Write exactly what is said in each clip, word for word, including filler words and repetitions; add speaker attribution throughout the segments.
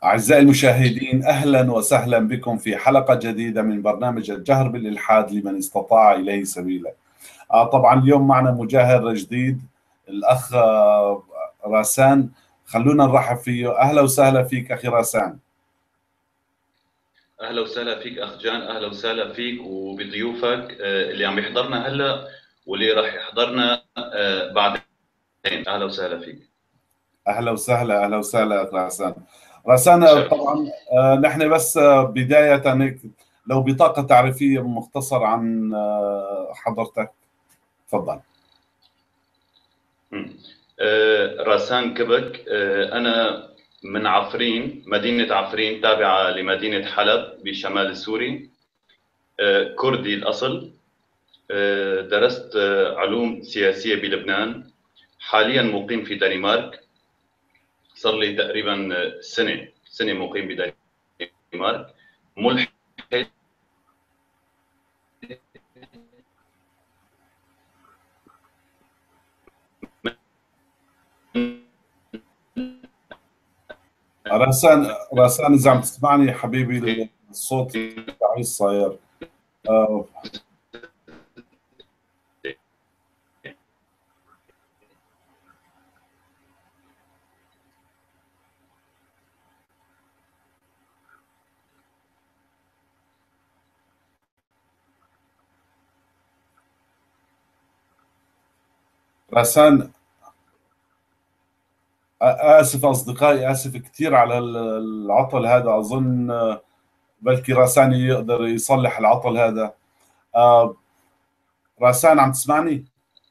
Speaker 1: أعزائي المشاهدين، أهلا وسهلا بكم في حلقة جديدة من برنامج الجهر بالإلحاد لمن استطاع إليه سبيلا. آه طبعا اليوم معنا مجاهر جديد، الأخ آه راسان. خلونا نرحب فيه. أهلا وسهلا فيك أخي راسان.
Speaker 2: اهلا وسهلا فيك اخ جان، اهلا وسهلا فيك وبضيوفك آه، اللي عم يحضرنا هلا واللي راح يحضرنا آه، بعدين. اهلا وسهلا فيك.
Speaker 1: أهلا وسهلا أهلا وسهلا أخ راسان. راسان آه،
Speaker 2: شرف.
Speaker 1: طبعا آه نحن بس آه بداية هيك لو بطاقة تعريفية مختصرة عن آه حضرتك، تفضل.
Speaker 2: مم. آه، راسان كبك. آه، انا من عفرين، مدينة عفرين تابعة لمدينة حلب بشمال سوري. آه، كردي الأصل. آه، درست آه، علوم سياسية بلبنان. حاليا مقيم في دنمارك. صار لي تقريبا سنة سنة مقيم بدنمارك. ملحد.
Speaker 1: راسان راسان إذا عم تسمعني حبيبي، الصوت تعيس صاير. آه راسان، آسف أصدقائي، آسف كثير على ال- العطل هذا. أظن آه، بلكي راسان يقدر يصلح العطل هذا. آه راسان عم تسمعني؟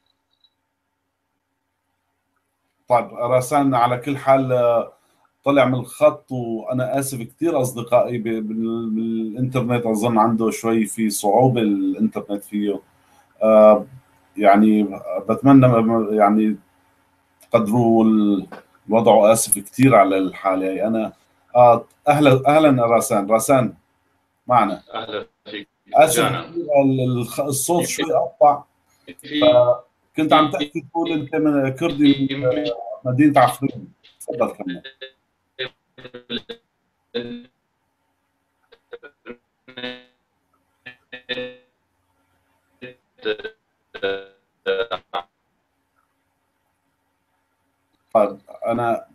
Speaker 1: طيب راسان، على كل حال آه، طلع من الخط، وأنا آسف كثير أصدقائي. ب- بال- بالإنترنت أظن عنده شوي في صعوبة الإنترنت فيه. آه يعني بتمنى يعني تقدروا الوضع، وآسف كثير على الحالة هي. أنا آه أهلا أهلا راسان. راسان معنا.
Speaker 2: اهلا فيك
Speaker 1: آسف
Speaker 2: جانا.
Speaker 1: كثير، ال- الخ- الصوت شوي قطع.
Speaker 2: في
Speaker 1: فكنت عم تحكي تقول أنت من كردي من مدينة عفرين. تفضل كمل. طيب أنا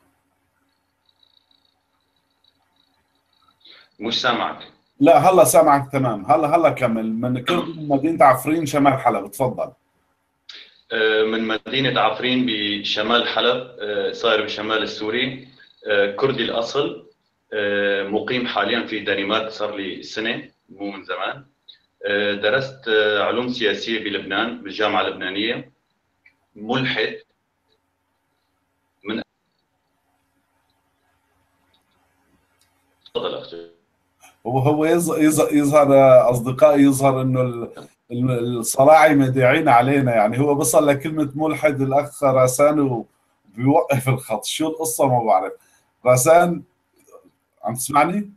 Speaker 2: مش سامعك.
Speaker 1: لا، هلا سامعك تمام. هلا هلا كمل. من كردي من مدينة عفرين شمال حلب، تفضل.
Speaker 2: آه، من مدينة عفرين بشمال حلب، آه، صاير بشمال السوري. آه، كردي الأصل. آه، مقيم حاليا في دنمارك، صار لي سنة مو من زمان. آه، درست آه، علوم سياسية بلبنان بالجامعة اللبنانية. ملحد. من تفضل أخي.
Speaker 1: هو هو يظ- يظ- يظهر آه، أصدقائي، يظهر إنه ال- ال- الصلاعي داعين علينا. يعني هو بصل لكلمة ملحد الأخ راسان وبيوقف الخط. شو القصة ما بعرف. راسان عم تسمعني؟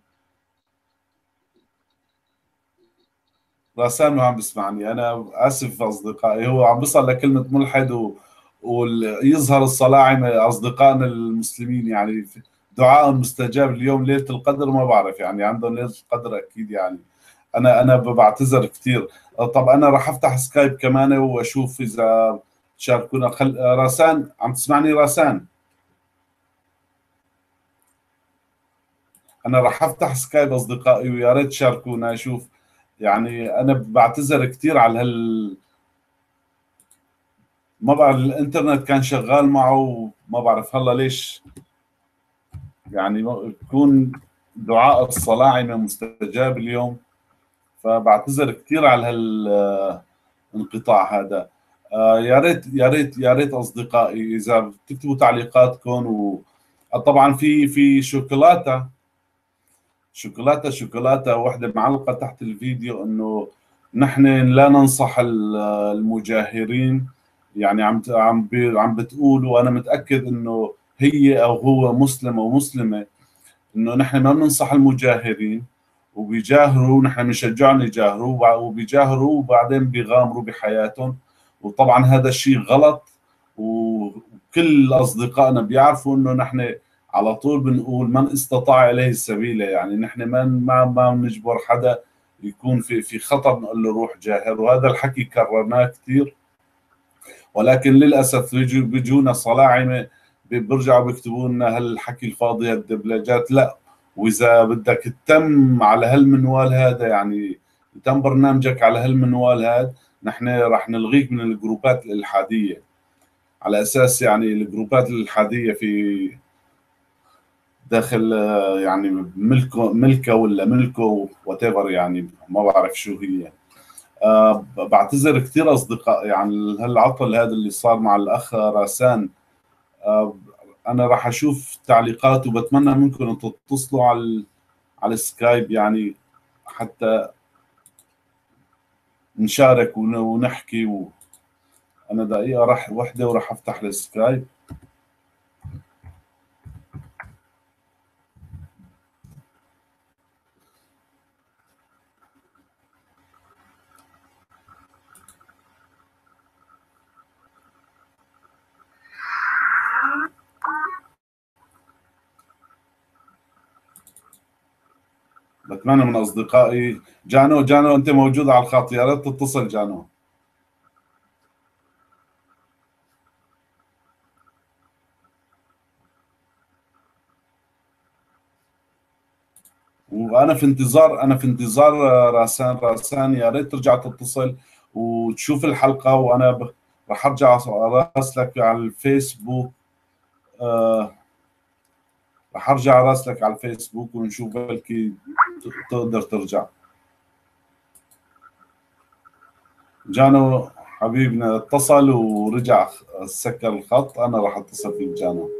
Speaker 1: راسان ما عم بسمعني. أنا آسف أصدقائي، هو عم بصل لكلمة ملحد و... ويظهر الصلاعمة أصدقائنا المسلمين. يعني في دعاء مستجاب اليوم ليلة القدر، ما بعرف يعني عندهم ليلة القدر أكيد. يعني انا انا بعتذر كثير. طب انا راح افتح سكايب كمان واشوف اذا تشاركونا. خل... راسان عم تسمعني راسان؟ انا راح افتح سكايب اصدقائي، ويا ريت تشاركونا. اشوف يعني انا بعتذر كثير على هال، ما بعرف الانترنت كان شغال معه، ما بعرف هلا ليش. يعني يكون دعاء الصلاعمة مستجاب اليوم. فبعتذر كثير على هالانقطاع هذا. آه يا ريت يا ريت يا ريت اصدقائي اذا بتكتبوا تعليقاتكم. وطبعا في في شوكولاته شوكولاته شوكولاته واحده معلقه تحت الفيديو انه نحن لا ننصح ال- المجاهرين. يعني عم ت- عم بي- عم بتقول، وانا متاكد انه هي او هو مسلم او مسلمه، انه نحن ما بننصح المجاهرين. وبيجاهروا، نحن بنشجعهم يجاهروا، وبع- وبيجاهروا وبعدين بيغامروا بحياتهم. وطبعا هذا الشيء غلط. وكل اصدقائنا بيعرفوا انه نحن على طول بنقول من استطاع اليه السبيل، يعني نحن ما ما ما بنجبر حدا يكون في في خطر نقول له روح جاهر، وهذا الحكي كررناه كثير. ولكن للاسف بيجوا بيجونا صلاعمه بيرجعوا بيكتبوا لنا هالحكي الفاضي هالدبلجات. لا، واذا بدك تتم على هالمنوال هذا، يعني تم برنامجك على هالمنوال هذا، نحن راح نلغيك من الجروبات الالحاديه، على اساس يعني الجروبات الالحاديه في داخل يعني ملكه ملكه ولا ملكه وات ايفر، يعني ما بعرف شو هي. أه بعتذر كثير اصدقاء يعني هالعطل هذا اللي صار مع الاخ راسان. أه انا راح اشوف تعليقات، وبتمنى منكم ان تتصلوا على على السكايب، يعني حتى نشارك ونحكي. وانا دقيقه راح وحده وراح افتح السكايب. بتمنى من اصدقائي. جانو جانو انت موجود على الخط، يا ريت تتصل جانو. وانا في انتظار انا في انتظار راسان راسان يا ريت ترجع تتصل وتشوف الحلقه، وانا ب... راح ارجع اراسلك على الفيسبوك. آه... راح ارجع اراسلك على الفيسبوك ونشوف بلكي تقدر ترجع. جانو حبيبنا اتصل ورجع سكر الخط، انا راح اتصل فيك جانو.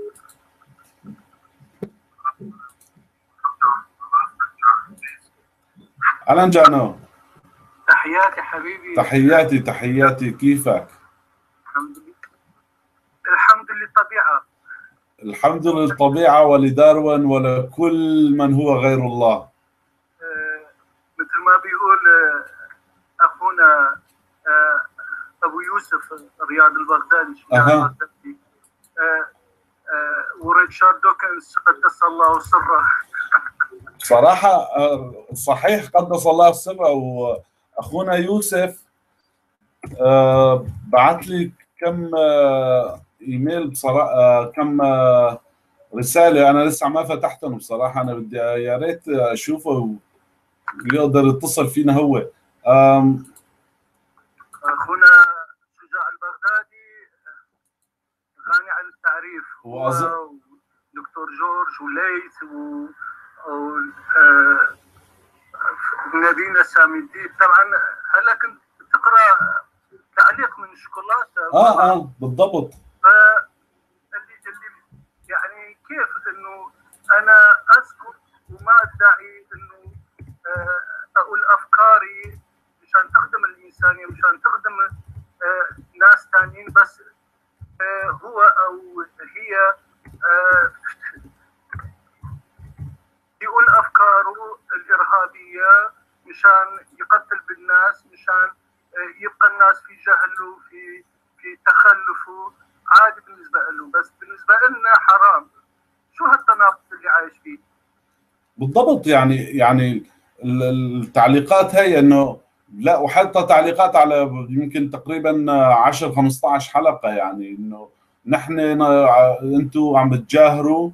Speaker 1: اهلا جانو.
Speaker 3: تحياتي حبيبي.
Speaker 1: تحياتي تحياتي، كيفك؟
Speaker 3: الحمد لله. الحمد للطبيعة.
Speaker 1: الحمد للطبيعة ولداروين ولكل من هو غير الله.
Speaker 3: آه مثل ما بيقول آه أخونا آه أبو يوسف رياض البغدادي.
Speaker 1: أها.
Speaker 3: آه آه وريتشارد دوكنز قدس الله سره.
Speaker 1: صراحة صحيح قدس الله سره. وأخونا يوسف آه بعت لي كم آه إيميل بصراحة، آه كم آه رسالة أنا لسه ما فتحتهم بصراحة. أنا بدي يا ريت أشوفه ويقدر يتصل فينا هو. آم
Speaker 3: أخونا شجاع البغدادي غني عن التعريف، هو دكتور جورج وليث و, و... آه... نبينا سامي الدين. طبعا هلا كنت تقرا تعليق من شوكولاته.
Speaker 1: اه اه بالضبط.
Speaker 3: اللي اللي يعني كيف انه انا اسكت وما ادعي انه اقول افكاري مشان تخدم الانسانيه، مشان تخدم ناس ثانيين، بس هو او هي يقول افكاره الارهابيه مشان يقتل بالناس، مشان يبقى الناس في جهل وفي في تخلف. عادي بالنسبه له، بس بالنسبه لنا حرام. شو هالتناقض اللي عايش فيه؟
Speaker 1: بالضبط. يعني يعني التعليقات هي انه لا، وحتى تعليقات على يمكن تقريبا عشرة خمسة عشر حلقه، يعني انه نحن انتم عم بتجاهروا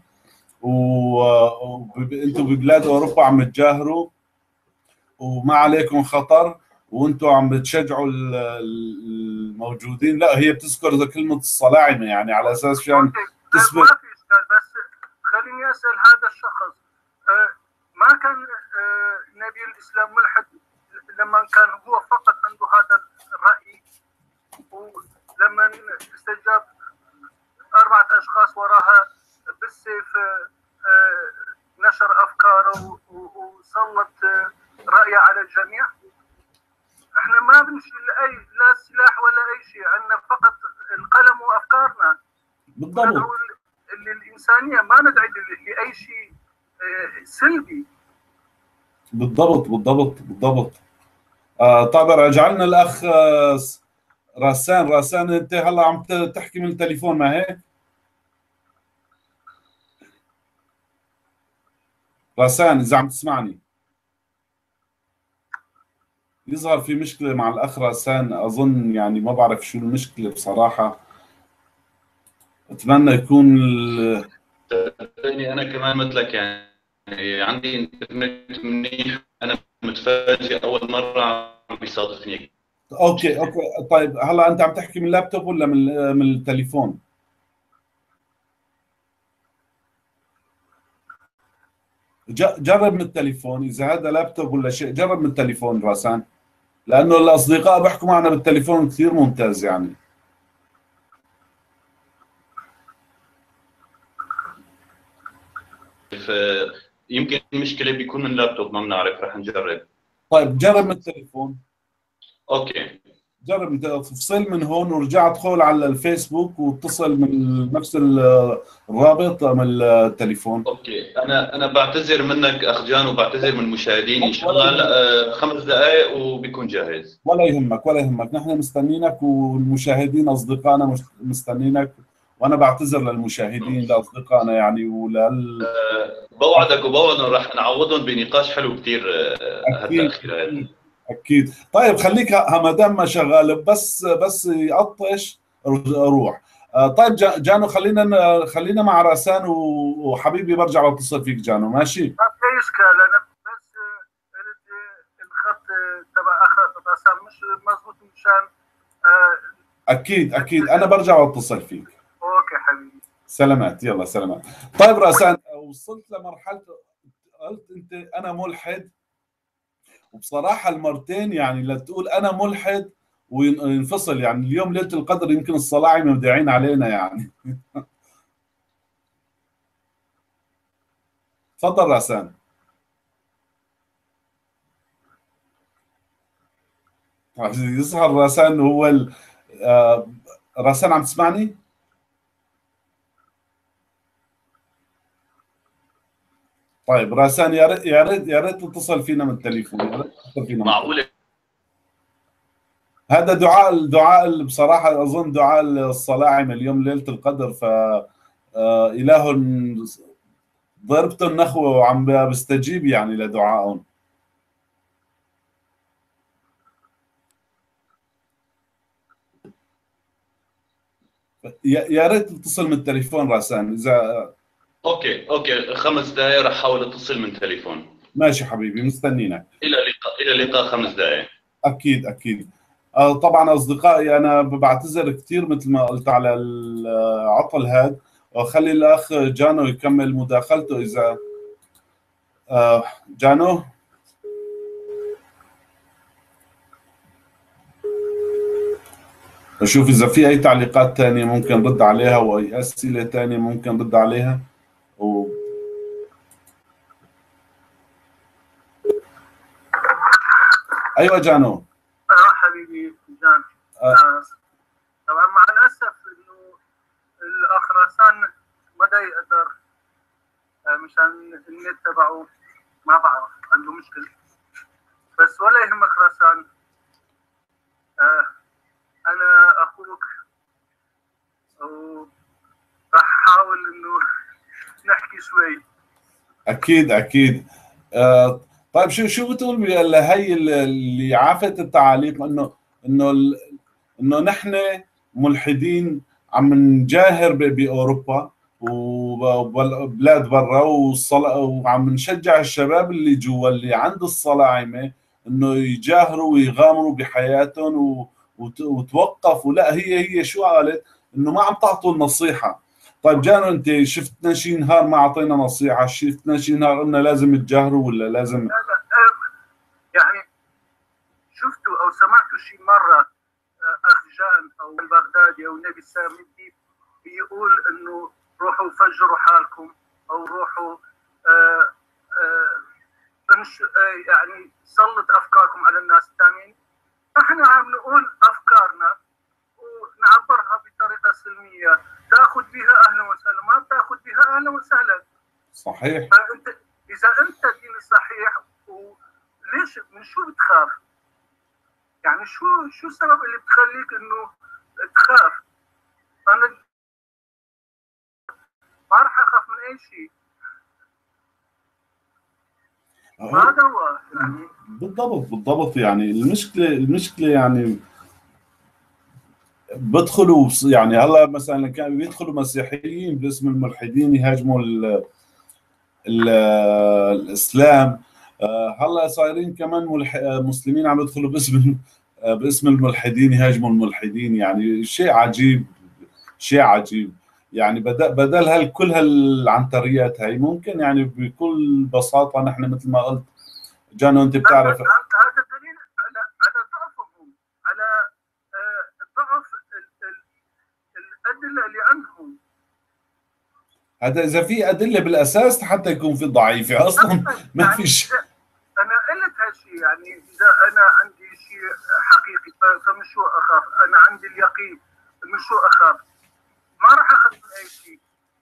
Speaker 1: وانتم ببلاد اوروبا عم بتجاهروا وما عليكم خطر، وانتم عم بتشجعوا الموجودين. لا، هي بتذكر كلمه الصلاعمه، يعني على اساس يعني
Speaker 3: تثبت. ما في اشكال، بس خليني اسال هذا الشخص. أه ما كان أه نبي الاسلام ملحد لما كان هو فقط عنده هذا الراي، ولما استجاب اربعه اشخاص وراها بالسيف أه نشر افكاره وسلط رايه على الجميع. احنا ما بنمشي لاي لا سلاح ولا اي شيء، عندنا فقط القلم وافكارنا.
Speaker 1: بالضبط.
Speaker 3: ندعو للانسانيه، ما ندعي لاي شيء سلبي.
Speaker 1: بالضبط بالضبط بالضبط. آه طيب، رجعنا الاخ آه راسان. راسان انت هلا عم تحكي من التليفون، ما هيك؟ رسان اذا عم تسمعني، يظهر في مشكله مع الاخ رسان، اظن يعني ما بعرف شو المشكله بصراحه. اتمنى يكون ال...
Speaker 2: صدقني انا كمان مثلك، يعني عندي انترنت منيح. انا متفاجئ اول مره عم بيصادفني.
Speaker 1: اوكي اوكي. طيب هلا انت عم تحكي من اللابتوب ولا من من التليفون؟ ج- جرب من التليفون، اذا هذا لابتوب ولا شيء جرب من التليفون راسان، لانه الاصدقاء بيحكوا معنا بالتليفون كثير ممتاز يعني.
Speaker 2: يمكن المشكله بيكون من اللابتوب، ما بنعرف، رح نجرب.
Speaker 1: طيب جرب من التليفون،
Speaker 2: اوكي
Speaker 1: جرب انت تفصل من هون ورجع ادخل على الفيسبوك واتصل من نفس ال- الرابط من التليفون.
Speaker 2: اوكي. انا انا بعتذر منك اخ جان، وبعتذر من المشاهدين. ان شاء
Speaker 1: ولا
Speaker 2: الله
Speaker 1: يهمك،
Speaker 2: هلا آه، خمس دقائق وبيكون جاهز.
Speaker 1: ولا يهمك ولا يهمك، نحن مستنينك والمشاهدين اصدقائنا مش- مستنينك. وانا بعتذر للمشاهدين لاصدقائنا يعني ولل
Speaker 2: آه، بوعدك وبوعدهم رح نعوضهم بنقاش حلو كثير
Speaker 1: اكيد
Speaker 2: هالتاخير هذا.
Speaker 1: اكيد اكيد. طيب خليك ه- ما دام ما شغال، بس بس يعطش روح. آه، طيب جا- جانو، خلينا ن- خلينا مع راسان و- وحبيبي برجع بتصل فيك جانو، ماشي؟
Speaker 3: ما في اشكال. انا بس آه، اريد آه، الخط آه، تبع اخ رسام مش مزبوط مشان آه،
Speaker 1: اكيد اكيد، انا برجع بتصل فيك.
Speaker 3: اوكي حبيبي.
Speaker 1: سلامات، يلا سلامات. طيب راسان، وصلت لمرحله قلت انت انا ملحد، وبصراحه المرتين يعني لا تقول انا ملحد وينفصل، يعني اليوم ليله القدر يمكن الصلاعي مبدعين علينا يعني. تفضل راسان. يظهر راسان هو ال... آه، راسان عم تسمعني؟ طيب راسان، يا ريت يا ريت يا ريت تتصل فينا من التليفون، يا ريت تتصل فينا من التليفون.
Speaker 2: معقوله؟
Speaker 1: هذا دعاء الدعاء بصراحة أظن دعاء الصلاعم اليوم ليلة القدر، ف آه، إله ضربت النخوة وعم بستجيب يعني لدعائهم. يا يا ريت تتصل من التليفون راسان إذا.
Speaker 2: اوكي اوكي، خمس دقائق رح احاول اتصل من تليفون.
Speaker 1: ماشي حبيبي، مستنينك.
Speaker 2: الى اللقاء، الى اللقاء، خمس دقائق.
Speaker 1: أكيد أكيد. آه، طبعا أصدقائي أنا بعتذر كثير مثل ما قلت على العطل هذا، وخلي الأخ جانو يكمل مداخلته إذا. آه، جانو، أشوف إذا في أي تعليقات تانية ممكن رد عليها، وأي أسئلة تانية ممكن رد عليها و... أيوة جانو.
Speaker 3: اه حبيبي جان.
Speaker 1: آه.
Speaker 3: آه. طبعا مع الاسف انه الاخ رسان ما دا يقدر آه، مشان النت تبعه ما بعرف عنده مشكله. بس ولا يهمك رسان، آه انا اخوك وراح احاول انه نحكي شوي.
Speaker 1: أكيد أكيد. آه، طيب شو شو بتقول بهي اللي عافت التعاليق، إنه إنه ال- إنه نحن ملحدين عم نجاهر ب- بأوروبا وبلاد برا والصلا، وعم نشجع الشباب اللي جوا اللي عند الصلاعمة إنه يجاهروا ويغامروا بحياتهم و- وت- وتوقفوا. لا، هي هي شو قالت؟ إنه ما عم تعطوا النصيحة. طيب جانو، انت شفتنا شي نهار ما اعطينا نصيحه؟ شفتنا شي نهار قلنا لازم تجاهروا ولا لازم؟
Speaker 3: لا لا آه، يعني شفتوا او سمعتوا شي مره آه، اخ جان او البغدادي او النبي السامدي بيقول انه روحوا فجروا حالكم او روحوا آه آه انش آه يعني سلط افكاركم على الناس الثانيين. نحن عم نقول افكارنا ونعبرها بطريقه سلميه، تاخذ بها اهلا وسهلا، ما بتاخذ بها اهلا وسهلا.
Speaker 1: صحيح.
Speaker 3: فانت اذا انت دين صحيح وليش من شو بتخاف؟ يعني شو شو السبب اللي بتخليك انه تخاف؟ انا ما راح اخاف من اي شيء. هذا هو يعني.
Speaker 1: بالضبط بالضبط. يعني المشكله المشكله يعني بدخلوا يعني هلا مثلا كانوا بيدخلوا مسيحيين باسم الملحدين يهاجموا ال ال الاسلام. هلا صايرين كمان ملح... مسلمين عم يدخلوا باسم باسم الملحدين يهاجموا الملحدين. يعني شيء عجيب شيء عجيب. يعني بدل بدل هال كل هالعنتريات هاي ممكن يعني بكل بساطه نحن مثل ما قلت جانو انت بتعرف
Speaker 3: هذا دليل على على ضعفهم، على ضعف الادله اللي عندهم.
Speaker 1: هذا اذا في ادله بالاساس حتى يكون في ضعيفه اصلا ما
Speaker 3: يعني
Speaker 1: فيش.
Speaker 3: انا قلت هالشيء، يعني اذا انا عندي شيء حقيقي فمن شو اخاف؟ انا عندي اليقين، من شو اخاف؟ ما راح اخاف من اي شيء.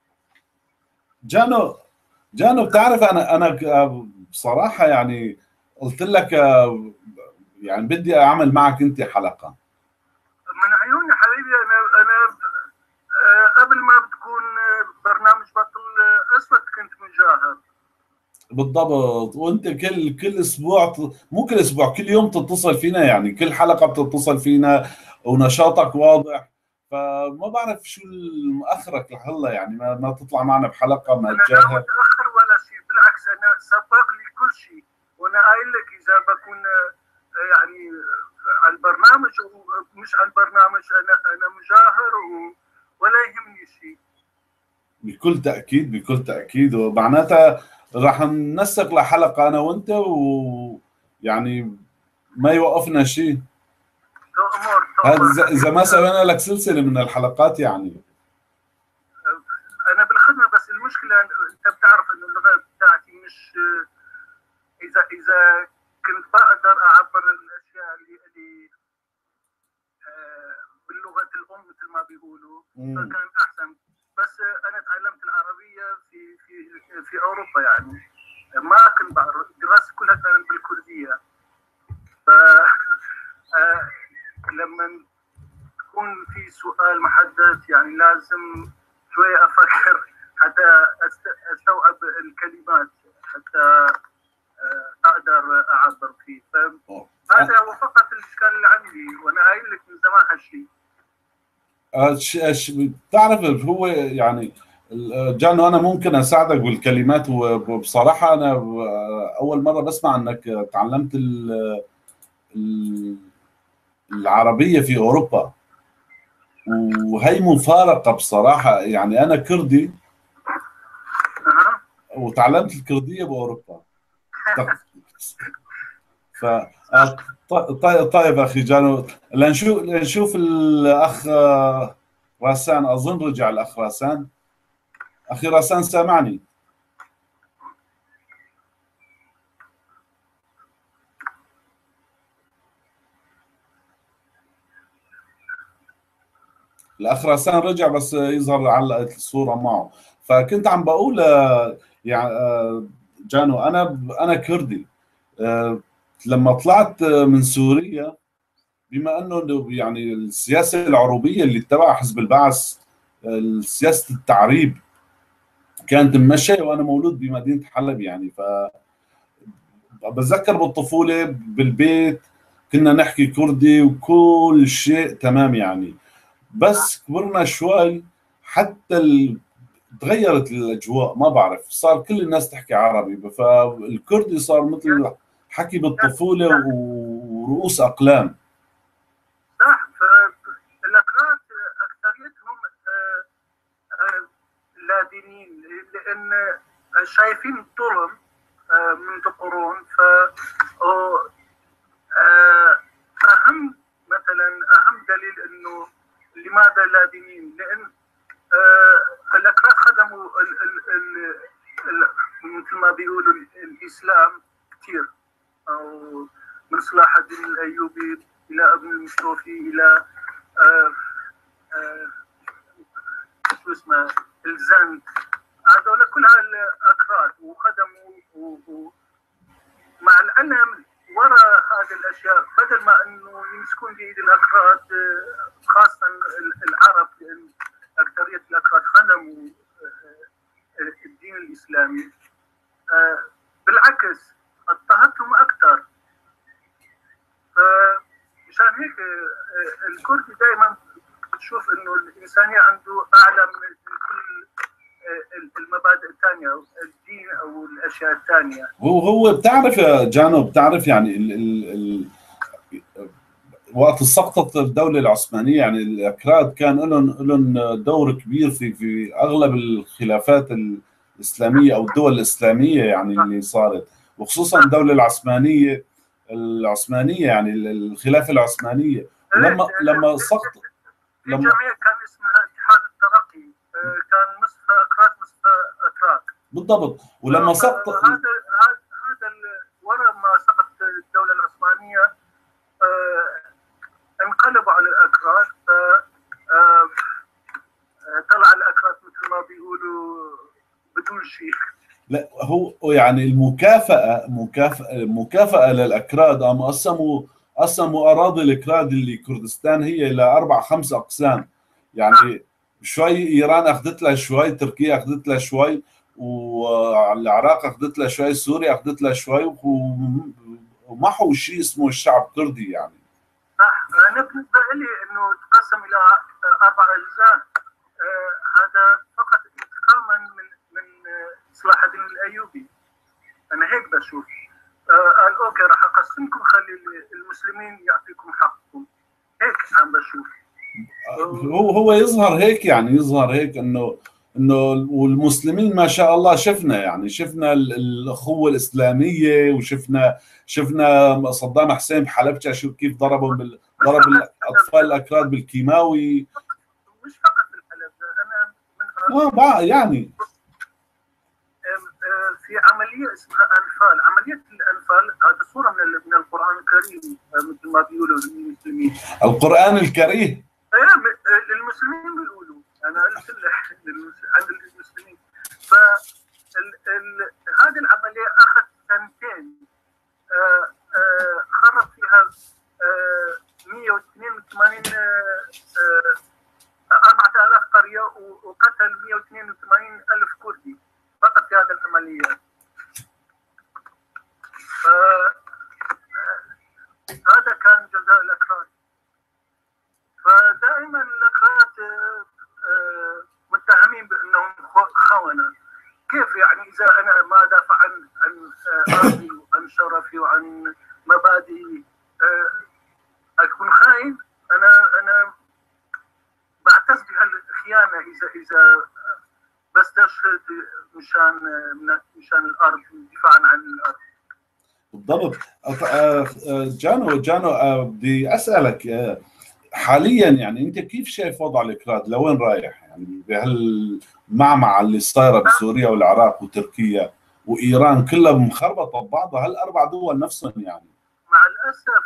Speaker 1: جانو جانو بتعرف انا انا بصراحه يعني قلت لك يعني بدي اعمل معك انت حلقه.
Speaker 3: من عيوني حبيبي. انا انا قبل ما بتكون برنامج بطل اسود كنت مجاهر.
Speaker 1: بالضبط. وانت كل كل اسبوع مو كل اسبوع كل يوم تتصل فينا، يعني كل حلقه بتتصل فينا ونشاطك واضح. فما بعرف شو المؤخرك لهلا يعني ما, ما تطلع معنا بحلقه ما
Speaker 3: انا
Speaker 1: تجاهر.
Speaker 3: لا متاخر ولا شيء، بالعكس انا سبق لي كل شيء، وانا قايل لك اذا بكون يعني على البرنامج ومش على البرنامج انا انا مجاهر ولا يهمني شيء.
Speaker 1: بكل تاكيد بكل تاكيد. ومعناتها راح ننسق لحلقه انا وانت ويعني ما يوقفنا شيء. هذا اذا ما سوينا لك سلسله من الحلقات يعني.
Speaker 3: انا بالخدمه، بس المشكله انت بتعرف انه اللغه بتاعتي مش، اذا اذا كنت بقدر اعبر الاشياء اللي اللي باللغه الام مثل ما بيقولوا فكان احسن. بس انا تعلمت العربيه في في في اوروبا، يعني ما كنت بعرف، دراستي كلها كانت بالكرديه. ف لما يكون في سؤال محدد يعني لازم شويه افكر حتى استوعب الكلمات حتى اقدر اعبر فيه. فهذا هو فقط الاشكال اللي عندي، وانا قايل لك من زمان هالشيء.
Speaker 1: بتعرف هو يعني جانو انا ممكن اساعدك بالكلمات. وبصراحه انا اول مره بسمع انك تعلمت العربيه في اوروبا، وهي مفارقه بصراحه. يعني انا كردي وتعلمت الكرديه باوروبا. ف طيب طيب اخي جانو، لنشوف لنشوف الاخ راسان. اظن رجع الاخ راسان. اخي راسان سامعني؟ الاخ راسان رجع بس يظهر علقت الصوره معه. فكنت عم بقول يعني جانو انا انا كردي. لما طلعت من سوريا، بما انه يعني السياسه العروبيه اللي اتبعها حزب البعث، سياسه التعريب كانت ممشيه، وانا مولود بمدينه حلب. يعني ف بتذكر بالطفوله بالبيت كنا نحكي كردي وكل شيء تمام يعني. بس كبرنا شوي حتى ال... تغيرت الاجواء. ما بعرف، صار كل الناس تحكي عربي، فالكردي صار مثل حكي بالطفوله ورؤوس اقلام.
Speaker 3: صح. فالاكراد اكثريتهم لا دينيين، لان شايفين الظلم منذ قرون. ف اهم مثلا اهم دليل انه لماذا لا دينيين، لان الاكراد خدموا ال ال ال ال مثل ما بيقولوا الاسلام كثير، او من صلاح الدين الايوبي الى ابن المستوفي الى آه آه شو اسمه الزند، هذول كلها الاكراد وخدموا. ومع العلم وراء هذه الاشياء، بدل ما انه يمسكون بايد الاكراد، خاصه العرب، لان اكثريه الاكراد خدموا الدين الاسلامي، بالعكس اضطهدتهم اكثر. فمشان هيك الكردي دائما بتشوف انه الانسانيه عنده اعلى من كل المبادئ الثانيه، الدين او الاشياء الثانيه.
Speaker 1: هو هو بتعرف يا جانو، بتعرف يعني ال ال ال وقت سقطت الدوله العثمانيه يعني الاكراد كان لهم لهم دور كبير في في اغلب الخلافات الاسلاميه او الدول الاسلاميه يعني اللي صارت، وخصوصا الدوله العثمانيه العثمانيه يعني الخلافه العثمانيه. لما لما سقط
Speaker 3: لما جمعيه كان اسمها اتحاد الترقي، كان نصف اكراد نصف اتراك
Speaker 1: بالضبط. ولما سقط
Speaker 3: هذا هذا ورا ما سقطت الدوله العثمانيه انقلبوا على الاكراد، ف طلع الاكراد مثل ما بيقولوا بدون شيء.
Speaker 1: لا هو يعني المكافاه مكافاه مكافاه للاكراد، قاموا قسموا قسموا اراضي الاكراد اللي كردستان هي الى اربع خمس اقسام، يعني شوي ايران اخذت لها شوي، تركيا اخذت لها شوي، والعراق اخذت لها شوي، سوريا اخذت لها شوي، ومحوا شيء اسمه الشعب الكردي يعني.
Speaker 3: صح. انا بالنسبه لي انه تقسم الى اربع اجزاء آه هذا فقط انتقاما من من صلاح الدين الايوبي. انا هيك بشوف. آه قال اوكي راح اقسمكم، خلي المسلمين يعطيكم حقكم. هيك عم بشوف.
Speaker 1: هو هو يظهر هيك يعني يظهر هيك انه انه والمسلمين ما شاء الله شفنا يعني شفنا الاخوه الاسلاميه، وشفنا شفنا صدام حسين بحلبجه شو كيف ضربهم بال... ضرب الاطفال الاكراد بالكيماوي.
Speaker 3: مش فقط بالحلبجه، انا
Speaker 1: من اه يعني
Speaker 3: في عمليه اسمها انفال، عمليه الانفال هذا صوره من من القران الكريم مثل ما بيقولوا المسلمين.
Speaker 1: القران الكريم
Speaker 3: ايه للمسلمين بيقولوا، انا قلت عند المسلمين. ف هذه العمليه اخذت سنتين، آه آه خرب فيها آه مئة واثنين وثمانين آه أربعة آلاف قريه، وقتل مئة واثنين وثمانين ألف كردي فقط في هذه العمليه. ف هذا كان جزاء الاكراد. فدائما الاكراد متهمين بانهم خونه. كيف يعني اذا انا ما دافع عن عن ارضي وعن شرفي وعن مبادئي اكون خاين؟ انا انا بعتز بهالخيانه اذا اذا بستشهد مشان مشان الارض، دفاعا عن الارض.
Speaker 1: بالضبط. جانو جانو بدي اسالك حاليا يعني انت كيف شايف وضع الاكراد؟ لوين رايح يعني بهالمعمعه اللي صايره بسوريا والعراق وتركيا وايران كلها مخربطه ببعضها، هالاربع دول نفسهم يعني؟
Speaker 3: مع الاسف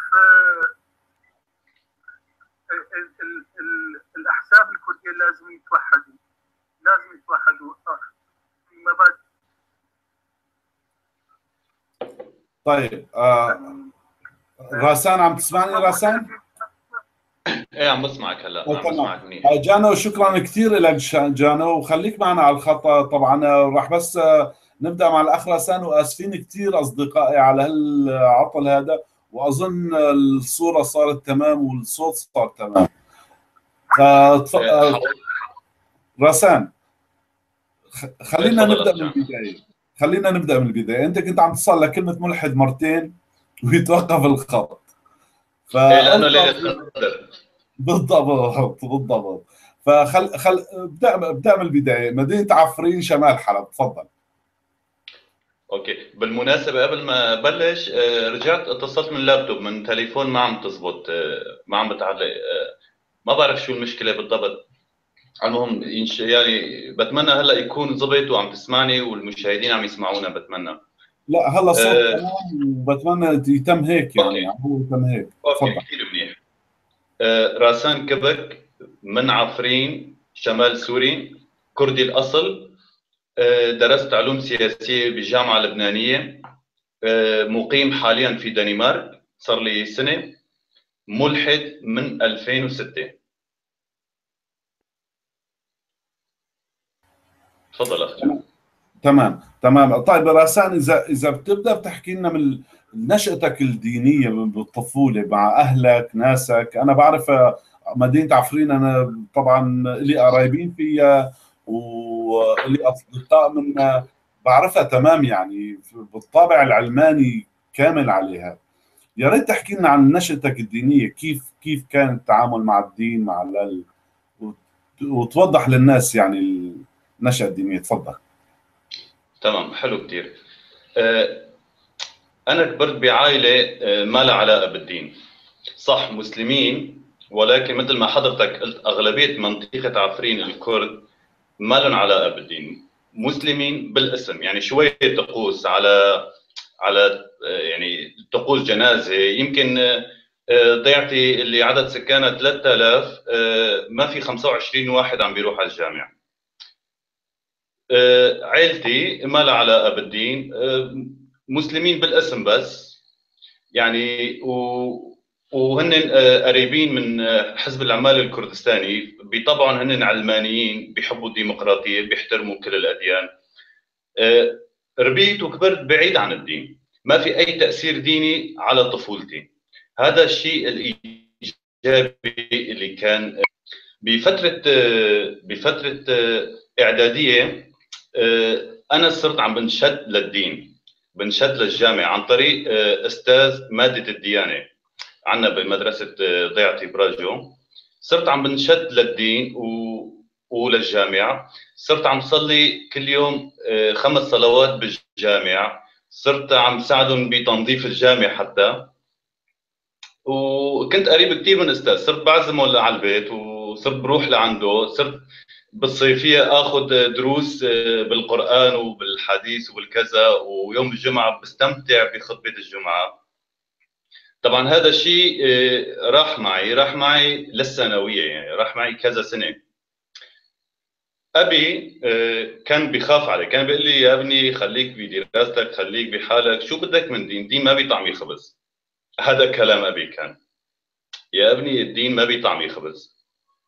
Speaker 3: الاحزاب الكرديه لازم يتوحدوا، لازم يتوحدوا في مبادئ.
Speaker 1: طيب آه راسان عم تسمعني راسان؟
Speaker 2: ايه عم بسمعك هلا، عم بسمعك منيح.
Speaker 1: جانو شكرا كثير لك جانو، وخليك معنا على الخط. طبعا راح بس نبدا مع الاخ راسان، واسفين كثير اصدقائي على هالعطل هذا، واظن الصوره صارت تمام والصوت صار تمام. فتفضل راسان، خلينا نبدا من البدايه خلينا نبدا من البدايه انت كنت عم تصل لكلمه ملحد مرتين ويتوقف الخط.
Speaker 2: ف لانه ليله قدر.
Speaker 1: بالضبط بالضبط. فخل خل ابدا ابدا من البدايه. مدينه عفرين شمال حلب، تفضل.
Speaker 2: اوكي، بالمناسبه قبل ما ابلش رجعت اتصلت من اللابتوب من تليفون ما عم تزبط، ما عم بتعلق، ما بعرف شو المشكله بالضبط. المهم يعني بتمنى هلا يكون زبط وعم تسمعني والمشاهدين عم يسمعونا، بتمنى.
Speaker 1: لا هلا صوت تمام أه وبتمنى يتم هيك يعني.
Speaker 2: أوكي.
Speaker 1: هو يتم هيك.
Speaker 2: اوكي كثير منيح. أه راسان كبك من عفرين شمال سوري، كردي الاصل. أه درست علوم سياسيه بالجامعه اللبنانيه. أه مقيم حاليا في دنمارك صار لي سنه. ملحد من ألفين وستة. تفضل اخ.
Speaker 1: تمام تمام. طيب راسان، اذا اذا بتبدا بتحكي لنا من نشأتك الدينيه بالطفوله مع اهلك ناسك. انا بعرف مدينه عفرين، انا طبعا لي قرايبين فيها ولي اصدقاء منها، بعرفها تمام يعني بالطابع العلماني كامل عليها. يا ريت تحكي لنا عن نشأتك الدينيه، كيف كيف كان التعامل مع الدين مع ال... وتوضح للناس يعني النشأة الدينيه. تفضل.
Speaker 2: تمام، حلو كتير. أنا كبرت بعائلة ما لها علاقة بالدين، صح مسلمين، ولكن مثل ما حضرتك قلت أغلبية منطقة عفرين الكرد ما لهم علاقة بالدين، مسلمين بالاسم، يعني شوية طقوس على على يعني طقوس جنازة. يمكن ضيعتي اللي عدد سكانها ثلاثة آلاف ما في خمسة وعشرين واحد عم بيروح على الجامع. عائلتي ما لها علاقة بالدين، مسلمين بالاسم بس يعني، و وهن قريبين من حزب العمال الكردستاني، بطبعهم هن علمانيين، بيحبوا الديمقراطيه، بيحترموا كل الاديان. ربيت وكبرت بعيد عن الدين، ما في اي تاثير ديني على طفولتي. هذا الشيء الايجابي اللي كان بفتره بفتره اعداديه. انا صرت عم بنشد للدين، بنشد للجامع عن طريق استاذ ماده الديانه عندنا بمدرسه ضيعتي براجو. صرت عم بنشد للدين و... وللجامع. صرت عم صلي كل يوم خمس صلوات بالجامع. صرت عم ساعدهم بتنظيف الجامع حتى، وكنت قريب كثير من استاذ. صرت بعزمه على البيت وصرت بروح لعنده. صرت بالصيفيه اخذ دروس بالقران وبالحديث وبالكذا، ويوم الجمعه بستمتع بخطبه الجمعه. طبعا هذا الشيء راح معي راح معي للثانويه، يعني راح معي كذا سنه. ابي كان بخاف علي، كان بيقول لي يا ابني خليك بدراستك، خليك بحالك، شو بدك من دين؟ دين ما بيطعمي خبز. هذا كلام ابي كان، يا ابني الدين ما بيطعمي خبز.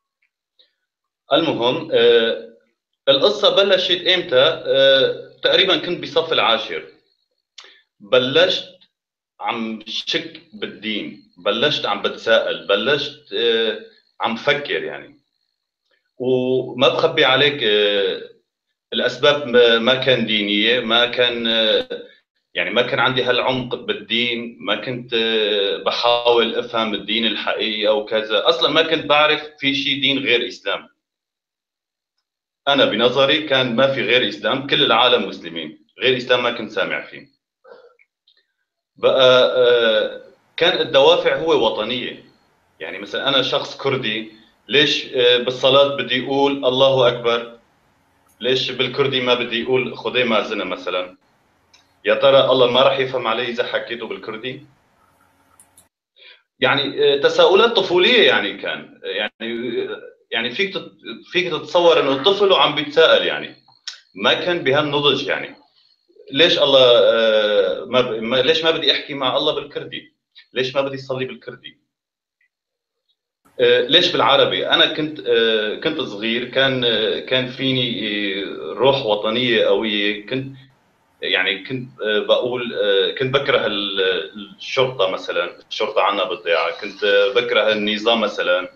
Speaker 2: المهم القصه بلشت امتى؟ تقريبا كنت بصف العاشر بلشت عم شك بالدين، بلشت عم بتساءل، بلشت عم فكر يعني. وما بخبي عليك الاسباب ما كان دينيه، ما كان يعني ما كان عندي هالعمق بالدين، ما كنت بحاول افهم الدين الحقيقي او كذا. اصلا ما كنت بعرف في شيء دين غير اسلام. انا بنظري كان ما في غير اسلام، كل العالم مسلمين، غير اسلام ما كنت سامع فيه. بقى كان الدوافع هو وطنيه. يعني مثلا انا شخص كردي، ليش بالصلاه بدي اقول الله اكبر؟ ليش بالكردي ما بدي اقول خذي مازنه مثلا؟ يا ترى الله ما راح يفهم علي اذا حكيته بالكردي؟ يعني تساؤلات طفوليه يعني كان يعني يعني فيك فيك تتصور انه الطفل وعم بيتساءل، يعني ما كان بهالنضج. يعني ليش الله ما ليش ما بدي احكي مع الله بالكردي؟ ليش ما بدي اصلي بالكردي؟ ليش بالعربي؟ انا كنت كنت صغير، كان كان فيني روح وطنيه قويه. كنت يعني كنت بقول كنت بكره الشرطه مثلا، الشرطه عنا بالضيعه، كنت بكره النظام مثلا.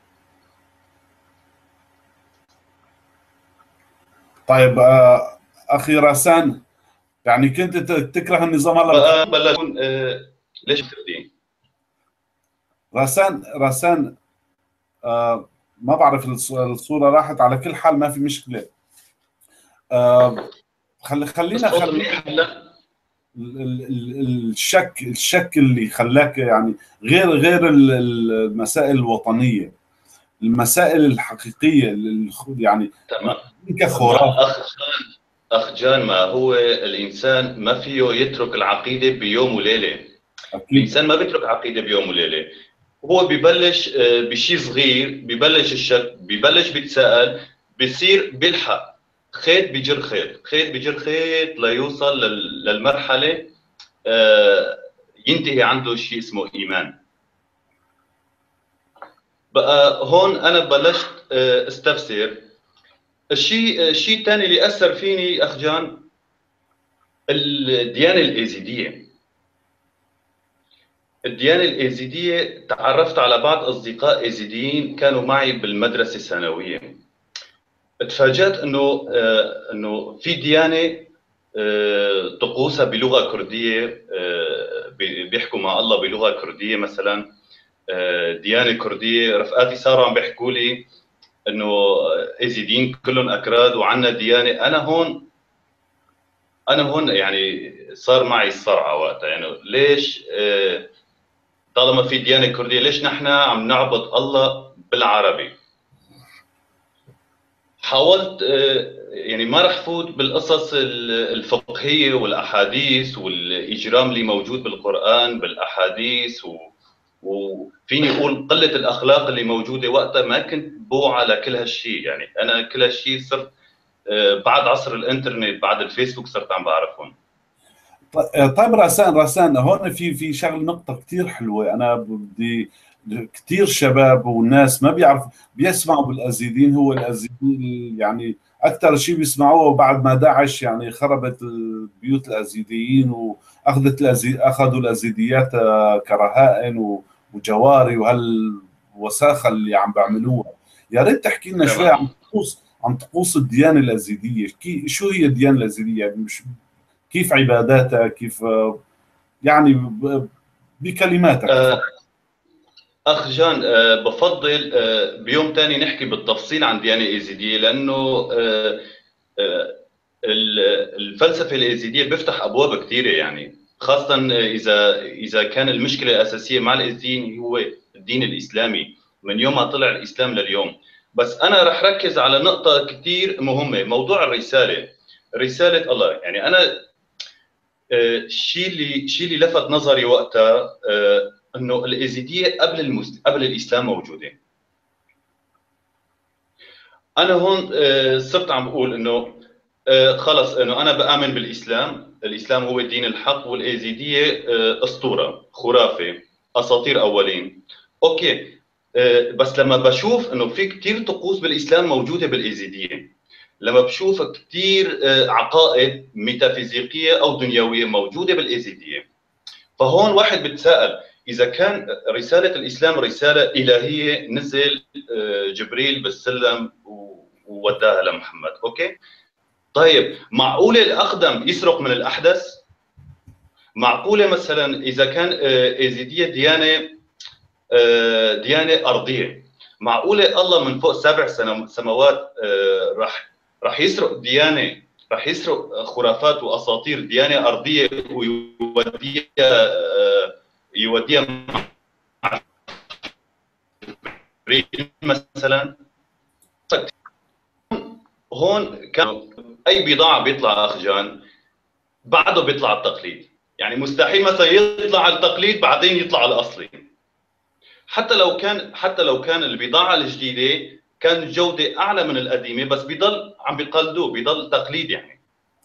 Speaker 1: طيب اخي راسان، يعني كنت تكره النظام هلا
Speaker 2: بلش ليش كردي؟
Speaker 1: راسان راسان آه ما بعرف الصورة راحت، على كل حال ما في مشكلة. آه خلي خلينا خلينا الشك الشك اللي خلاك يعني غير غير المسائل الوطنية، المسائل الحقيقية اللي يعني
Speaker 2: تمام
Speaker 1: كخرافة.
Speaker 2: اخ جان اخ جان ما هو الانسان ما فيه يترك العقيدة بيوم وليلة. أكيد. الانسان ما بيترك عقيدة بيوم وليلة، هو ببلش بشيء صغير، ببلش الشك، ببلش بيتساءل، بصير بيلحق خيط بجر خيط، خيط بجر خيط ليوصل للمرحلة ينتهي عنده شيء اسمه إيمان. بقى هون أنا بلشت استفسر. الشيء الشيء الثاني اللي أثر فيني أخ جان، الديانة الإيزيدية الديانة الإيزيدية تعرفت على بعض أصدقاء إيزيديين كانوا معي بالمدرسة الثانوية. تفاجأت إنه آه إنه في ديانة آه طقوسها بلغة كردية، آه بيحكوا مع الله بلغة كردية مثلا، آه ديانة كردية. رفقاتي صاروا عم بيحكوا لي إنه إيزيديين كلهم أكراد وعنا ديانة. أنا هون أنا هون يعني صار معي الصرعة وقتها، يعني ليش آه طالما في ديانة كردية ليش نحن عم نعبد الله بالعربي؟ حاولت يعني ما رح فوت بالقصص الفقهية والأحاديث والإجرام اللي موجود بالقرآن بالأحاديث، و وفيني أقول قلة الأخلاق اللي موجودة وقتها. ما كنت بوعى لكل هالشيء، يعني أنا كل هالشيء صرت بعد عصر الإنترنت بعد الفيسبوك صرت عم بعرفهم.
Speaker 1: طيب راسان راسان هون في في شغله نقطه كثير حلوه. انا بدي كثير شباب والناس ما بيعرف بيسمعوا بالازيديين. هو الازيديين يعني اكثر شيء بيسمعوه بعد ما داعش يعني خربت البيوت الازيديين واخذت الأزي... اخذوا الازيديات كرهائن وجواري وهالوساخه اللي عم بيعملوها. يا ريت تحكي لنا شوي عن طقوس عن طقوس الديانه الازيديه. كي شو هي الديانه الازيديه؟ يعني مش كيف عباداتها، كيف يعني بكلماتك.
Speaker 2: أه أخ جان، أه بفضل أه بيوم تاني نحكي بالتفصيل عن ديانة إيزيدية، لأنه أه أه الفلسفة الإيزيدية بيفتح أبواب كثيرة، يعني خاصة إذا إذا كان المشكلة الأساسية مع الإيزيديين هو الدين الإسلامي من يوم ما طلع الإسلام لليوم. بس أنا رح ركز على نقطة كثير مهمة، موضوع الرسالة. رسالة الله. يعني أنا الشيء اللي الشيء اللي لفت نظري وقتها انه الإيزيدية قبل المسلم قبل الاسلام موجوده. انا هون صرت عم بقول انه خلص انه انا بآمن بالاسلام، الاسلام هو الدين الحق والإيزيدية اسطوره خرافه اساطير اولين. اوكي، بس لما بشوف انه في كثير طقوس بالاسلام موجوده بالإيزيدية، لما بشوف كثير عقائد ميتافيزيقيه او دنيويه موجوده بالإيزيدية، فهون واحد بتساءل اذا كان رساله الاسلام رساله الهيه نزل جبريل بالسلم ووداها لمحمد، اوكي؟ طيب معقوله الاقدم يسرق من الاحدث؟ معقوله مثلا اذا كان إيزيدية ديانه ديانه ارضيه، معقوله الله من فوق سبع سماوات راح راح يسرق ديانه، راح يسرق خرافات واساطير ديانه ارضيه ويوديها يوديها مثلا؟ هون كان اي بضاعه بيطلع اخ جان بعده بيطلع التقليد، يعني مستحيل مثلا يطلع التقليد بعدين يطلع الاصلي. حتى لو كان حتى لو كان البضاعه الجديده كان جوده اعلى من القديمه، بس بيضل عم بيقلدوه، بيضل تقليد يعني.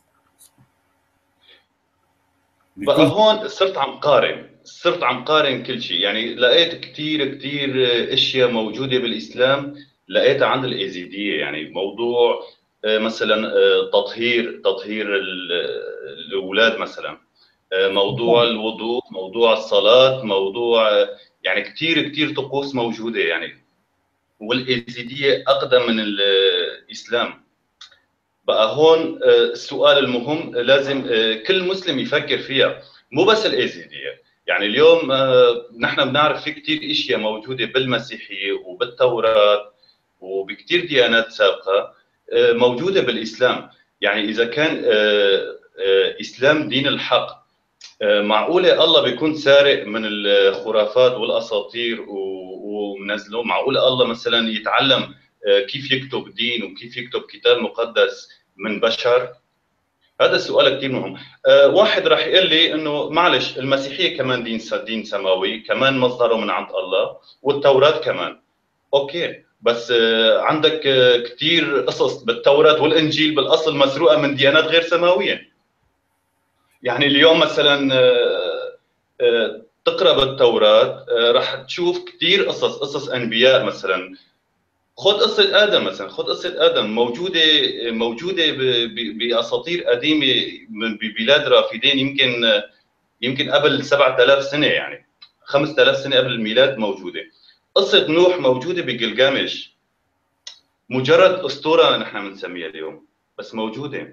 Speaker 2: بقى هون صرت عم قارن صرت عم قارن كل شيء، يعني لقيت كثير كثير اشياء موجوده بالاسلام لقيتها عند الإيزيدية. يعني موضوع مثلا تطهير تطهير الاولاد مثلا، موضوع الوضوء، موضوع الصلاه، موضوع يعني كثير كثير طقوس موجوده يعني، والإيزيدية اقدم من الاسلام. بقى هون السؤال المهم لازم كل مسلم يفكر فيها، مو بس الإيزيدية. يعني اليوم نحن بنعرف في كثير اشياء موجوده بالمسيحيه وبالتوراه وبكثير ديانات سابقه موجوده بالاسلام. يعني اذا كان اسلام دين الحق، معقوله الله بيكون سارق من الخرافات والاساطير ومنزله؟ معقوله الله مثلا يتعلم كيف يكتب دين وكيف يكتب كتاب مقدس من بشر؟ هذا السؤال كثير مهم. أه واحد راح يقول لي انه معلش المسيحيه كمان دين دين سماوي، كمان مصدره من عند الله، والتوراه كمان. اوكي، بس أه عندك أه كثير قصص بالتوراه والانجيل بالاصل مسروقه من ديانات غير سماويه. يعني اليوم مثلا أه أه تقرا بالتوراه أه راح تشوف كثير قصص قصص انبياء مثلا خذ قصه ادم مثلا، خذ قصه ادم موجوده موجوده باساطير قديمه ببلاد رافدين، يمكن يمكن قبل سبعة آلاف سنه، يعني خمسة آلاف سنه قبل الميلاد موجوده. قصه نوح موجوده بجلجامش، مجرد اسطوره نحن بنسميها اليوم بس موجوده.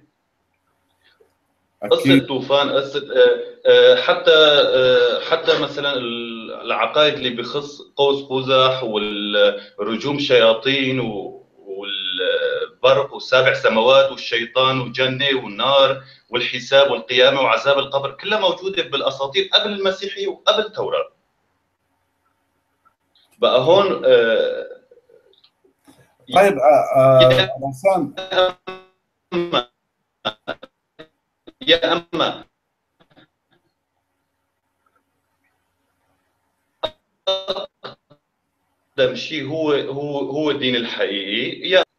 Speaker 2: قصه
Speaker 1: اكيد.
Speaker 2: طوفان، قصه حتى حتى مثلا العقائد اللي بخص قوس قزح والرجوم شياطين والبرق والسابع سماوات والشيطان والجنه والنار والحساب والقيامه وعذاب القبر، كلها موجوده بالاساطير قبل المسيحيه وقبل التوراه. بقى هون
Speaker 1: طيب رسان،
Speaker 2: يا اما اقدم شيء هو هو هو الدين الحقيقي، يا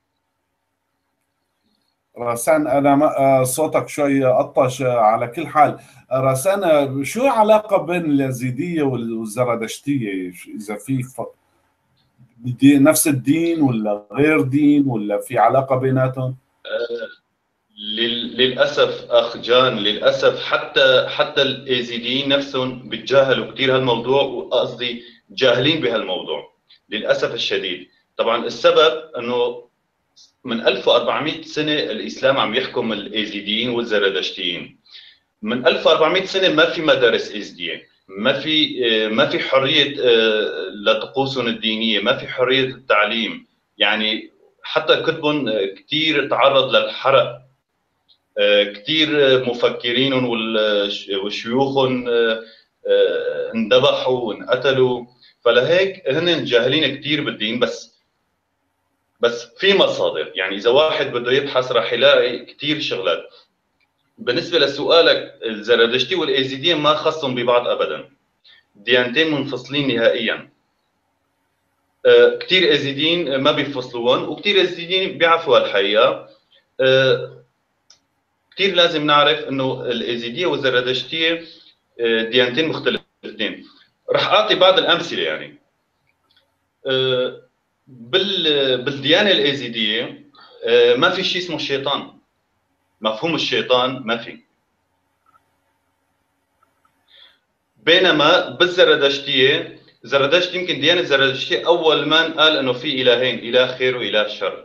Speaker 1: رسان انا ما صوتك شوي قطش. على كل حال رسان، شو العلاقه بين اليزيديه والزرادشتيه؟ اذا في نفس الدين ولا غير دين ولا في علاقه بيناتهم؟
Speaker 2: للاسف اخ جان، للاسف حتى حتى الايزيديين نفسهم بيتجاهلوا كثير هالموضوع، وقصدي جاهلين بهالموضوع للاسف الشديد. طبعا السبب انه من ألف وأربعمئة سنه الاسلام عم يحكم الايزيديين والزرادشتيين. من ألف وأربعمئة سنه ما في مدارس ايزيديه، ما في ما في حريه لطقوسهم الدينيه، ما في حريه التعليم، يعني حتى كتبهم كثير تعرض للحرق، كثير مفكرين وشيوخهم انذبحوا وانقتلوا. فلهيك هن جاهلين كثير بالدين. بس بس في مصادر، يعني اذا واحد بده يبحث راح يلاقي كثير شغلات. بالنسبه لسؤالك، الزرادشتي والايزيديه ما خصهم ببعض ابدا، ديانتين منفصلين نهائيا. كثير ايزيديين ما بيفصلوهم وكثير ايزيديين بيعرفوا هالحقيقه. كثير لازم نعرف انه الايزيديه والزرادشتيه ديانتين مختلفتين. رح اعطي بعض الامثله. يعني بالديانه الايزيديه ما في شيء اسمه الشيطان، مفهوم الشيطان ما في. بينما بالزرادشتيه، زرادشت يمكن ديانه الزرادشتيه اول من قال انه في الهين، اله خير واله شر.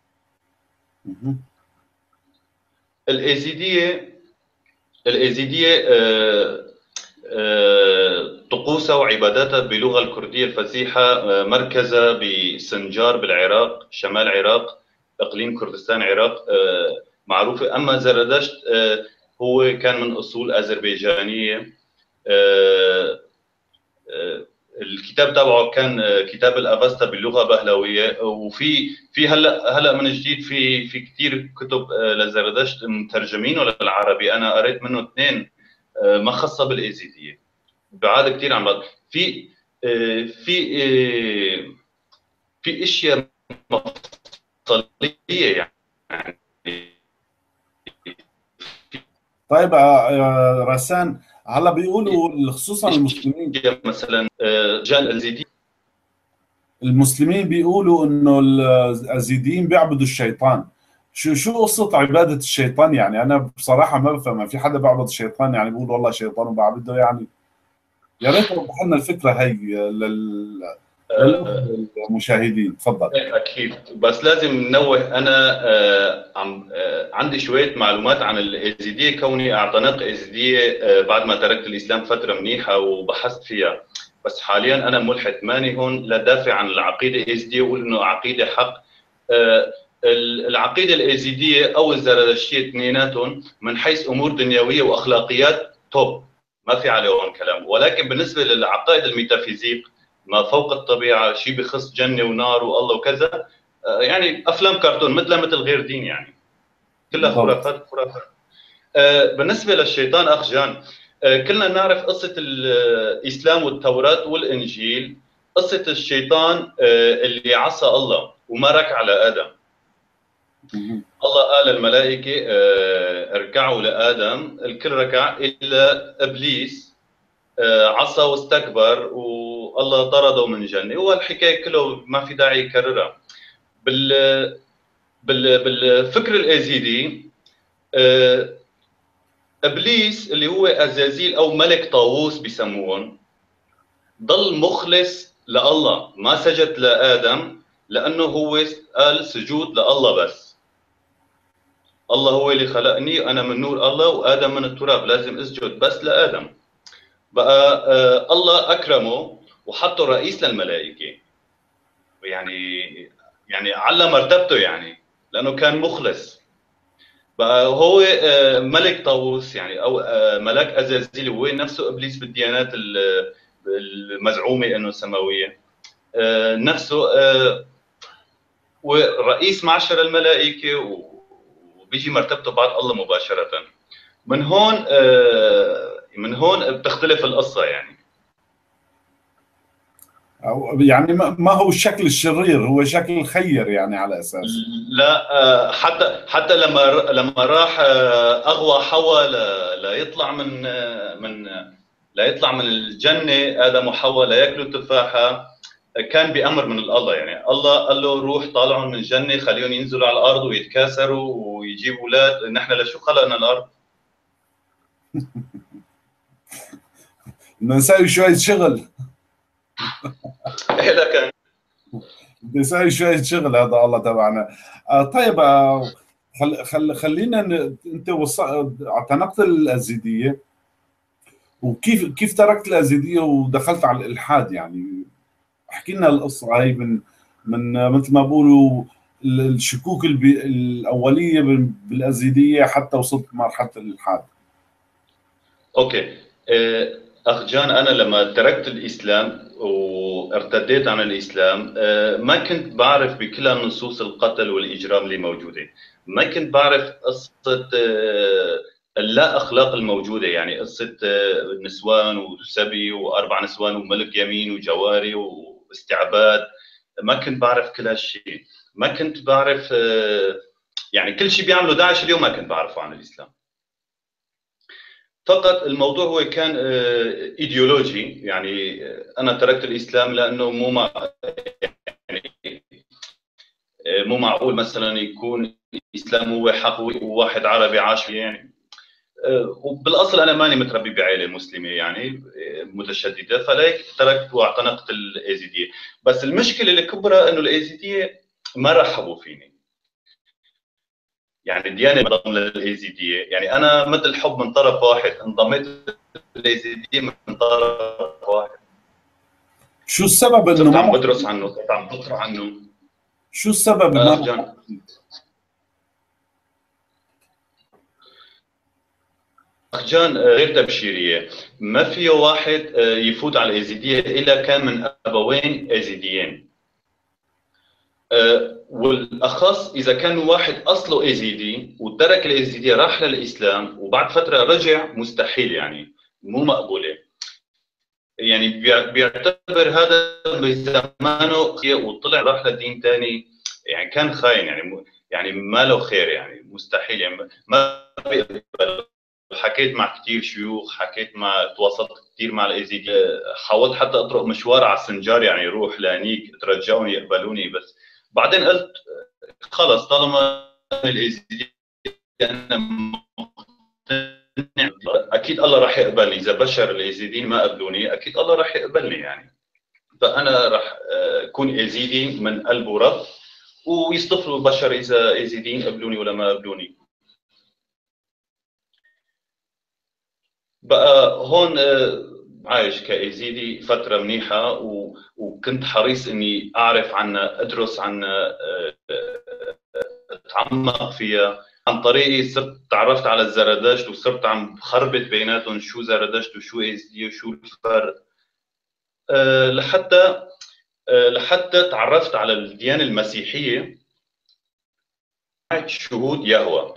Speaker 2: الايزيديه الايزيديه آه آه طقوسها وعباداتها باللغه الكرديه الفصيحه، آه مركزها بسنجار بالعراق، شمال العراق، اقليم كردستان العراق، آه معروفه. اما زرادشت آه هو كان من اصول اذربيجانيه. آه آه الكتاب تبعه كان كتاب الافستا باللغه بهلويه، وفي في هلا هلا من جديد في في كثير كتب لزرادشت مترجمينه للعربي. انا قريت منه اثنين ما خاصه بالايزيديه، بعاد كثير عن بعض. في في في اشياء مفصليه يعني.
Speaker 1: طيب رسان، هلا بيقولوا خصوصا المسلمين
Speaker 2: مثلا جان الزيدي،
Speaker 1: المسلمين بيقولوا انه الازيديين بيعبدوا الشيطان. شو شو قصه عباده الشيطان؟ يعني انا بصراحه ما بفهم. في حدا بيعبد الشيطان يعني بيقول والله شيطان وبعبده؟ يعني يا ريت توضح لنا الفكره هي لل للمشاهدين. تفضل.
Speaker 2: اكيد، بس لازم ننوه. انا آه عم آه عندي شويه معلومات عن الايزيديه، كوني اعتنق ايزيديه آه بعد ما تركت الاسلام فتره منيحه وبحثت فيها. بس حاليا انا ملحد، ماني هون لدافع عن العقيده الايزيديه واقول انه عقيده حق. آه العقيده الايزيديه او الزرادشتيه اثنيناتهم من حيث امور دنيويه واخلاقيات توب، ما في عليهم كلام. ولكن بالنسبه للعقائد الميتافيزيق، ما فوق الطبيعه، شيء بخص جنه ونار والله وكذا، يعني افلام كرتون مثلها مثل غير دين، يعني كلها خرافات خرافات. بالنسبه للشيطان اخ جان، كلنا نعرف قصه الاسلام والتوراه والانجيل. قصه الشيطان اللي عصى الله وما ركع على ادم. الله قال للملائكه اركعوا لادم، الكل ركع الا ابليس عصى واستكبر والله طرده من الجنه. والحكايه كله ما في داعي يكررها. بال بال بالفكر الازيدي آه، ابليس اللي هو ازازيل او ملك طاووس بسموهم ضل مخلص لله، ما سجد لادم لانه هو قال سجود لله بس. الله هو اللي خلقني، انا من نور الله وادم من التراب، لازم اسجد بس لادم. بقى آه الله اكرمه وحطه رئيس للملائكه، يعني يعني على مرتبته يعني لانه كان مخلص. بقى هو آه ملك طاووس يعني او آه ملاك ازازيل، هو نفسه ابليس بالديانات المزعومه انه سماويه، آه نفسه آه ورئيس معشر الملائكه، وبيجي مرتبته بعد الله مباشره. من هون آه من هون بتختلف القصه يعني.
Speaker 1: أو يعني ما هو الشكل الشرير، هو شكل الخير يعني على اساس.
Speaker 2: لا آه حتى حتى لما لما راح آه اغوى حواء ليطلع من آه من لا يطلع من الجنه ادم وحواء لا ياكلوا التفاحه، كان بامر من الله. يعني الله قال له روح طالعهم من الجنه، خليهم ينزلوا على الارض ويتكاثروا ويجيبوا اولاد، نحن لشو خلقنا الارض؟
Speaker 1: بدنا نسوي شويه شغل.
Speaker 2: ايه لكن
Speaker 1: بدنا نسوي شويه شغل، هذا الله تبعنا. آه طيب آه خل خل خلينا ن... انت وص... اعتنقت الازيديه، وكيف كيف تركت الازيديه ودخلت على الالحاد يعني؟ احكي لنا القصه هاي من من مثل ما بقولوا الشكوك البي... الاوليه بالازيديه حتى وصلت لمرحله الالحاد.
Speaker 2: اوكي اخ جان، انا لما تركت الاسلام وارتديت عن الاسلام ما كنت بعرف بكل النصوص القتل والاجرام اللي موجوده، ما كنت بعرف قصه اللا اخلاق الموجوده، يعني قصه نسوان وسبي واربع نسوان وملك يمين وجواري واستعباد، ما كنت بعرف كل هالشيء. ما كنت بعرف يعني كل شيء بيعمله داعش اليوم ما كنت بعرفه عن الاسلام. فقط الموضوع هو كان ايديولوجي، يعني انا تركت الاسلام لانه مو مع يعني مو معقول مثلا يكون الاسلام هو حق وواحد عربي عاش يعني. وبالاصل انا ماني متربي بعائله مسلمه يعني متشدده، فليك تركت واعتنقت الايزيديه. بس المشكله الكبرى انه الايزيديه ما رحبوا فيني، يعني الديانه انضم للايزيديه، يعني انا مثل حب من طرف واحد، انضميت للايزيديه من طرف واحد.
Speaker 1: شو السبب انه
Speaker 2: صرت
Speaker 1: ما
Speaker 2: عم بدرس عنه، صرت عم بقرا عنه.
Speaker 1: شو السبب
Speaker 2: آه
Speaker 1: ما
Speaker 2: جان. اخ جان غير تبشيريه، ما فيه واحد يفوت على الايزيديه الا كان من ابوين ايزيديين، والاخص اذا كان واحد اصله ايزيدي وترك الايزيديه راح للاسلام وبعد فتره رجع، مستحيل يعني مو مقبوله. يعني بيعتبر هذا بزمانه وطلع راح لدين ثاني، يعني كان خاين، يعني يعني ما له خير، يعني مستحيل، يعني ما بيقبل. حكيت مع كثير شيوخ، حكيت مع تواصلت كثير مع الايزيدي، حاولت حتى اطرق مشوار على السنجار يعني روح لهنيك، ترجوني يقبلوني، بس بعدين قلت خلص طالما الايزيدي انا اكيد الله راح يقبلني، اذا بشر الايزيديين ما قبلوني اكيد الله راح يقبلني يعني. فانا راح اكون ايزيدي من قلب ورب، ويصطفلوا البشر اذا ايزيديين قبلوني ولا ما قبلوني. بقى هون عايش كايزيدي فتره منيحه، و... وكنت حريص اني اعرف عنها، ادرس عنها، اتعمق فيها. عن طريقي صرت تعرفت على الزرادشت، وصرت عم بخربط بيناتهم شو زرادشت وشو ايزيدي وشو الفرق، أه لحتى أه لحتى تعرفت على الديانه المسيحيه، شهود يهوه.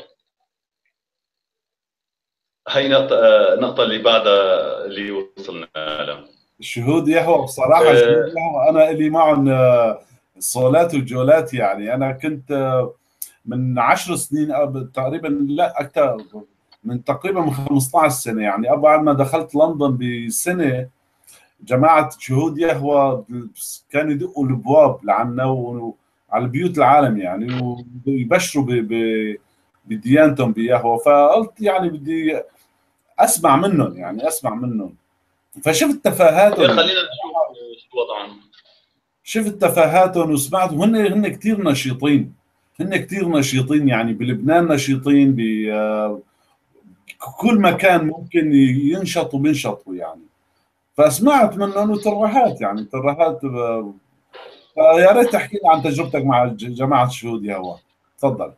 Speaker 2: هي نقطة نقطة اللي بعدها اللي وصلنا لها.
Speaker 1: شهود يهوه بصراحه
Speaker 2: أه
Speaker 1: شهود يهوه انا لي معهم صولات وجولات يعني. انا كنت من عشر سنين تقريبا، لا اكثر من تقريبا من خمسطعش سنه يعني، بعد ما دخلت لندن بسنه جماعه شهود يهوه كانوا يدقوا الابواب لعنا على البيوت العالم يعني، ويبشروا ب... ب... بديانتهم بيهوى. فقلت يعني بدي اسمع منهم، يعني اسمع منهم. فشفت تفاهاتهم، يعني
Speaker 2: خلينا نشوف شو وضعهم.
Speaker 1: شفت تفاهاتهم وسمعتهم. هن هن كثير نشيطين، هن كثير نشيطين، يعني بلبنان نشيطين، بكل مكان ممكن ينشطوا بينشطوا يعني. فسمعت منهم وترهات، يعني ترهات. فيا ريت تحكي لي عن تجربتك مع جماعة شهود يهوه. تفضل.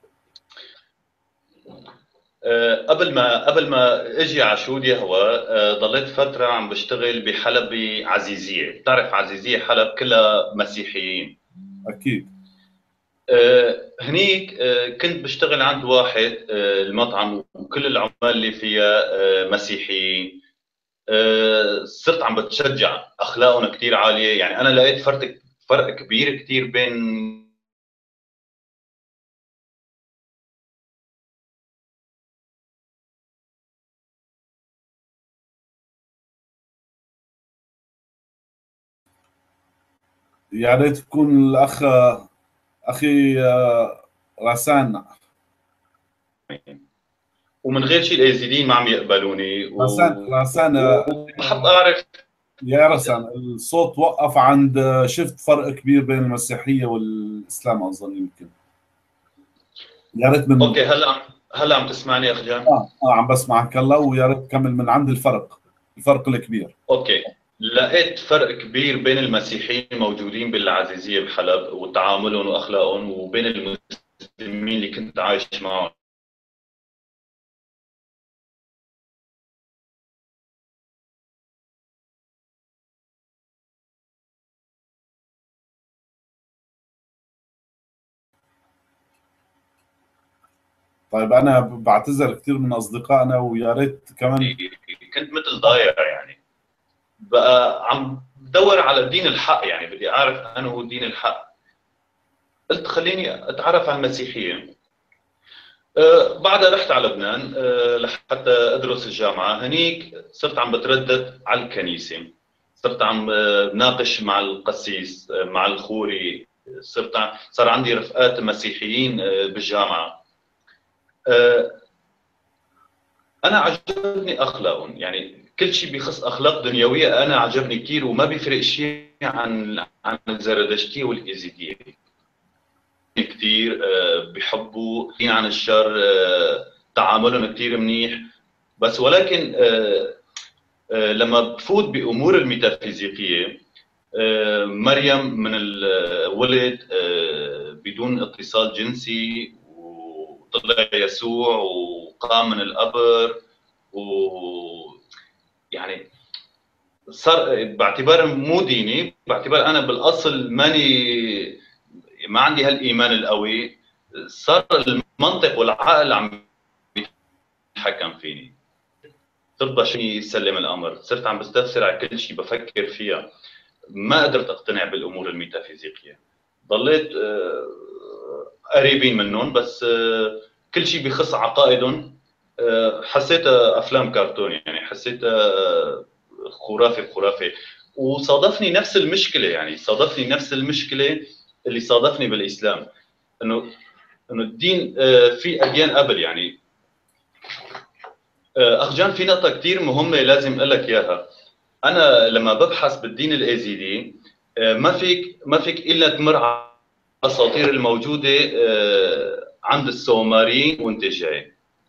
Speaker 2: أه، قبل ما قبل ما اجي على شهود يهوه، أه، ضليت فتره عم بشتغل بحلب بعزيزيه. بتعرف عزيزيه حلب كلها مسيحيين.
Speaker 1: اكيد.
Speaker 2: أه، هنيك أه، كنت بشتغل عند واحد أه، المطعم، وكل العمال اللي فيها أه، مسيحيين. أه، صرت عم بتشجع، اخلاقهم كثير عاليه. يعني انا لقيت فرق فرق كبير كثير بين
Speaker 1: يا ريت تكون الاخ اخي رسان.
Speaker 2: ومن غير شيء الازيديين ما عم يقبلوني.
Speaker 1: رسان رسان
Speaker 2: وبحب اعرف.
Speaker 1: يا رسان، الصوت وقف عند شفت فرق كبير بين المسيحية والإسلام أظن يمكن. يا ريت من
Speaker 2: اوكي، هلا هلا عم تسمعني اخ جان؟
Speaker 1: اه اه عم بسمعك هلا، ويا ريت تكمل من عند الفرق الفرق الكبير.
Speaker 2: اوكي، لقيت فرق كبير بين المسيحيين الموجودين بالعزيزيه بحلب وتعاملهم واخلاقهم، وبين المسلمين اللي كنت عايش معهم.
Speaker 1: طيب انا بعتذر كثير من اصدقائنا، ويا ريت كمان.
Speaker 2: كنت مثل ضايع يعني. بقى عم بدور على دين الحق، يعني بدي اعرف انه هو دين الحق. قلت خليني اتعرف على المسيحيه. أه بعدها رحت على لبنان أه لحتى ادرس الجامعه. هنيك صرت عم بتردد على الكنيسه، صرت عم بناقش مع القسيس، مع الخوري. صرت عم صار عندي رفقات مسيحيين بالجامعه. أه انا عجبني اخلاقهم، يعني كل شيء بيخص اخلاق دنيويه انا عجبني كثير، وما بيفرق شيء عن عن الزردشتيه والإيزيدية. كثير بيحبوا دين عن الشر، تعاملهم كثير منيح. بس ولكن لما بفوت بامور الميتافيزيقيه، مريم من الولد بدون اتصال جنسي، وطلع يسوع وقام من القبر، و يعني صار باعتبار مو ديني، باعتبار انا بالاصل ماني ما عندي هالايمان القوي، صار المنطق والعقل عم يتحكم فيني. صرت بشوي يسلم الامر، صرت عم بستفسر على كل شيء، بفكر فيها. ما قدرت اقتنع بالامور الميتافيزيقيه. ضليت قريبين منهم، بس كل شيء بخص عقائدهم حسيتها افلام كرتون، يعني حسيتها خرافي بخرافي. وصادفني نفس المشكله، يعني صادفني نفس المشكله اللي صادفني بالاسلام، انه انه الدين في اديان قبل. يعني اخ جان، في نقطه كثير مهمه لازم اقول لك اياها. انا لما ببحث بالدين الايزيدي، ما فيك ما فيك الا تمر على الاساطير الموجوده عند السومريين وانت جاي،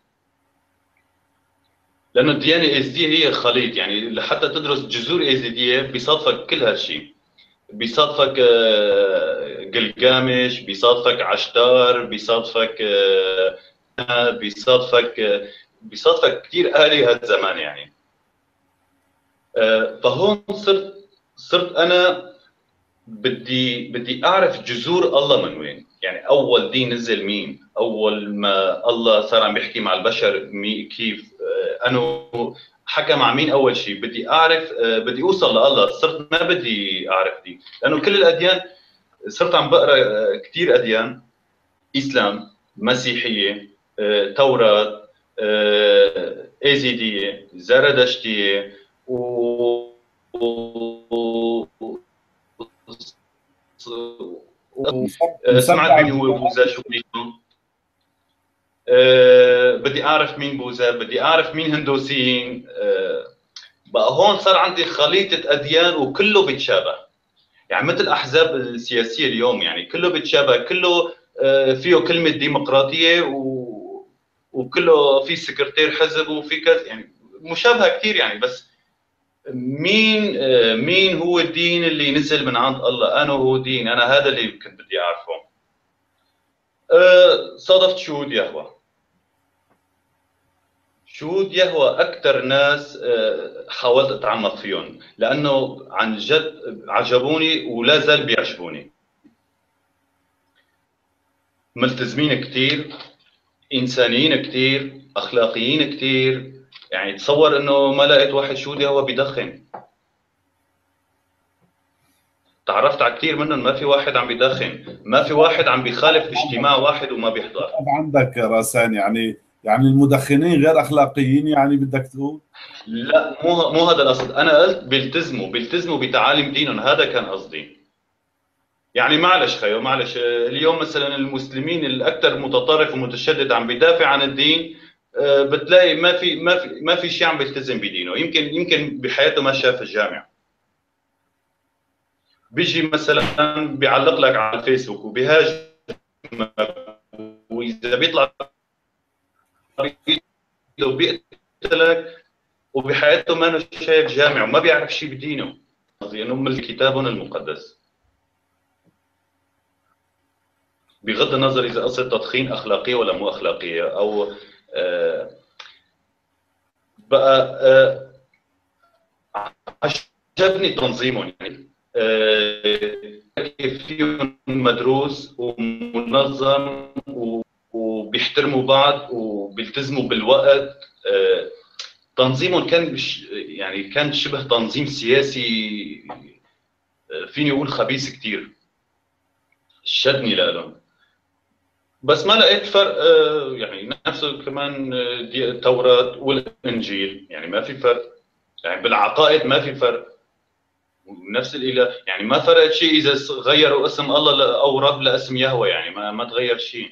Speaker 2: لانه الديانه الايزيديه هي خليط. يعني لحتى تدرس جذور ايزيديه بيصادفك كل هالشيء، بيصادفك قلقامش، بيصادفك عشتار، بيصادفك بيصادفك بيصادفك كثير آلهة زمان يعني. فهون صرت صرت انا بدي بدي اعرف جذور الله من وين. يعني اول دين نزل مين؟ اول ما الله صار عم يحكي مع البشر مي كيف؟ انه حكى مع مين اول شيء؟ بدي اعرف، بدي اوصل لله. صرت ما بدي اعرف دين، لانه كل الاديان صرت عم بقرا كثير اديان: اسلام، مسيحيه، توراة، ايزيديه، زردشتيه، و سمعت مين هو بوذا شو دينه. أه بدي اعرف مين بوذا، بدي اعرف مين هندوسيين. أه بقى هون صار عندي خليطه اديان وكله بيتشابه، يعني مثل الاحزاب السياسيه اليوم، يعني كله بيتشابه، كله أه فيه كلمه ديمقراطيه و... وكله في سكرتير حزب وفي كذا، يعني مشابهه كثير يعني. بس مين أه مين هو الدين اللي نزل من عند الله؟ انا هو دين، انا هذا اللي كنت بدي اعرفه. أه صادفت شهود يهوه. شهود يهوه أكثر ناس حاولت أتعمق فيهم، لأنه عن جد عجبوني ولا زال بيعجبوني. ملتزمين كثير، إنسانيين كثير، أخلاقيين كثير. يعني تصور إنه ما لقيت واحد شهود يهوه بيدخن. تعرفت على كثير منهم ما في واحد عم بيدخن، ما في واحد عم بيخالف اجتماع واحد وما بيحضر.
Speaker 1: عندك راسان يعني يعني المدخنين غير اخلاقيين يعني بدك تقول؟
Speaker 2: لا مو مو هذا القصد، انا قلت بيلتزموا بيلتزموا بتعاليم دينهم، هذا كان قصدي. يعني معلش خيو معلش، اليوم مثلا المسلمين الاكثر متطرف ومتشدد عم بيدافع عن الدين، بتلاقي ما في ما في ما في شيء عم بيلتزم بدينه. يمكن يمكن بحياته ما شاف الجامع، بيجي مثلا بيعلق لك على الفيسبوك وبيهاجمك، واذا بيطلع وبيقتلك، وبحياته ما شايف جامع وما بيعرف شيء بدينه. لانه من كتابهم المقدس. بغض النظر اذا قصه تدخين اخلاقيه ولا مو اخلاقيه، او آه بقى آه عجبني تنظيمهم، يعني آه كيف فيهم مدروس ومنظم وبيحترموا بعض وبيلتزموا بالوقت. آه تنظيمهم كان يعني كان شبه تنظيم سياسي، فيني اقول خبيث كثير، شدني لهم. بس ما لقيت فرق، يعني نفسه كمان التوراة والانجيل، يعني ما في فرق، يعني بالعقائد ما في فرق، نفس الاله، يعني ما فرقت شيء اذا غيروا اسم الله او رب لاسم يهوه، يعني ما ما تغير شيء.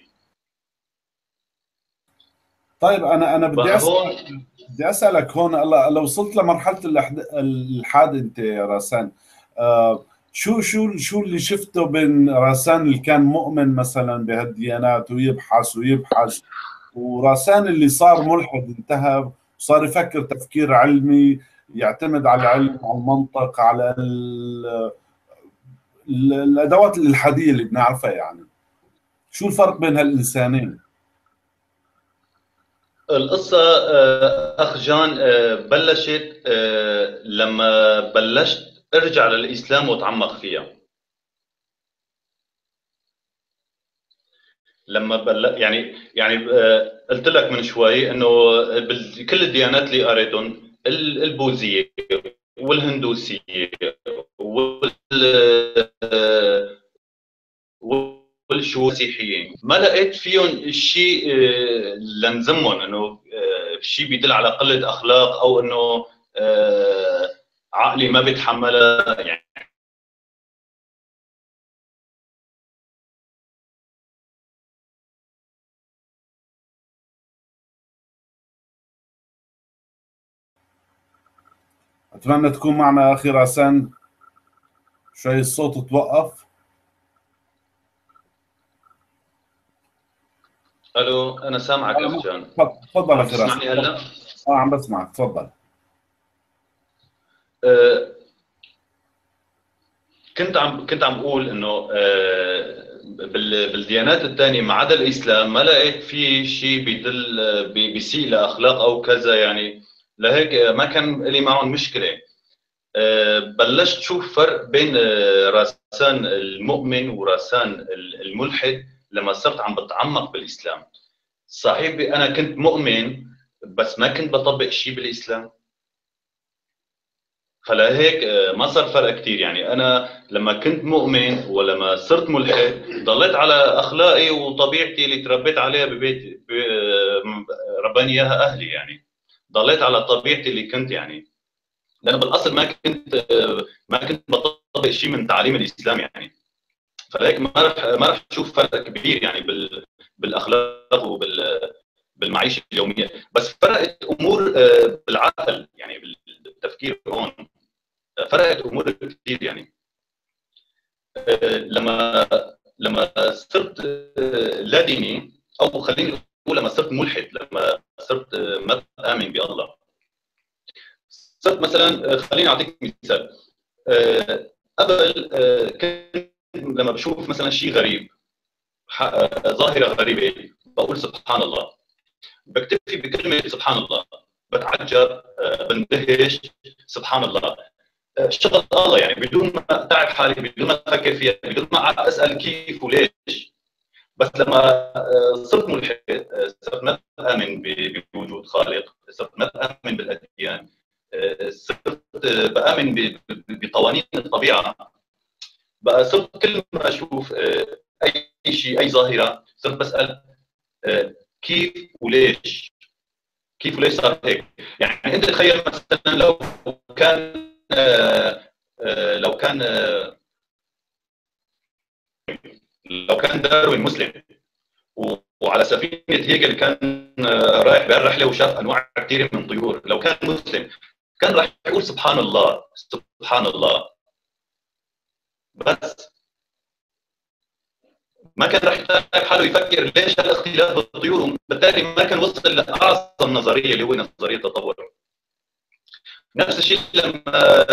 Speaker 1: طيب انا انا بدي اسالك بدي اسالك هون، لو وصلت لمرحله الالحاد انت يا راسان، آه شو شو شو اللي شفته بين راسان اللي كان مؤمن مثلا بهالديانات ويبحث ويبحث، وراسان اللي صار ملحد انتهى وصار يفكر تفكير علمي يعتمد على العلم، على المنطق، على الادوات الالحاديه اللي بنعرفها؟ يعني شو الفرق بين هالانسانين؟
Speaker 2: القصة أخ جان بلشت لما بلشت أرجع للإسلام وأتعمق فيها. لما بل... يعني يعني قلت لك من شوي إنه كل الديانات اللي قريتهم، البوذية والهندوسية وال والمسيحيين، ما لقيت فيهم شيء لنذمهم، انه شيء بيدل على قله اخلاق او انه عقلي ما بيتحملها. يعني
Speaker 1: اتمنى تكون معنا اخي راسان، شوي الصوت توقف.
Speaker 2: الو انا سامعك اخ جان.
Speaker 1: تفضل اخي راسان.
Speaker 2: تسمعني هلا؟
Speaker 1: اه عم بسمعك، تفضل.
Speaker 2: أه كنت عم كنت عم اقول انه أه بالديانات الثانيه ما عدا الاسلام ما لقيت في شيء بيدل بيسيء لاخلاق او كذا، يعني لهيك ما كان لي معهم مشكله. أه بلشت شوف فرق بين راسان المؤمن وراسان الملحد لما صرت عم بتعمق بالاسلام. صحيح انا كنت مؤمن بس ما كنت بطبق شيء بالاسلام، فلهيك ما صار فرق كثير. يعني انا لما كنت مؤمن ولما صرت ملحد ضليت على اخلاقي وطبيعتي اللي تربيت عليها ببيت رباني اياها اهلي، يعني ضليت على طبيعتي اللي كنت، يعني لأن بالأصل ما كنت ما كنت بطبق شيء من تعاليم الإسلام. يعني فلهيك ما رح ما رح تشوف فرق كبير يعني بال بالاخلاق وبال بالمعيشه اليوميه، بس فرقت امور بالعقل يعني بالتفكير هون، فرقت امور كثير يعني. لما لما صرت لا ديني، او خليني اقول لما صرت ملحد، لما صرت ما بآمن بالله، صرت مثلا، خليني اعطيك مثال. قبل كنت لما بشوف مثلا شيء غريب، ظاهره غريبه، بقول سبحان الله، بكتفي بكلمه سبحان الله، بتعجب، بندهش، سبحان الله، شغل الله يعني، بدون ما اتعب حالي، بدون ما افكر فيها، بدون ما اسال كيف وليش. بس لما صرت ملحد، صرت ما بآمن بوجود خالق، صرت ما بآمن بالاديان، صرت بآمن بقوانين الطبيعه، بقى صرت كل ما اشوف اي شيء، اي ظاهره، صرت بسال كيف وليش، كيف وليش صار هيك. يعني انت تخيل مثلا لو كان لو كان لو كان داروين مسلم وعلى سفينه هيجل كان رايح بهالرحله وشاف انواع كثيره من الطيور، لو كان مسلم كان راح يقول سبحان الله سبحان الله، بس ما كان راح يتعب حاله يفكر ليش هالاختلاف بالطيور، بالتالي ما كان وصل لاعظم نظريه اللي هو نظريه التطور. نفس الشيء لما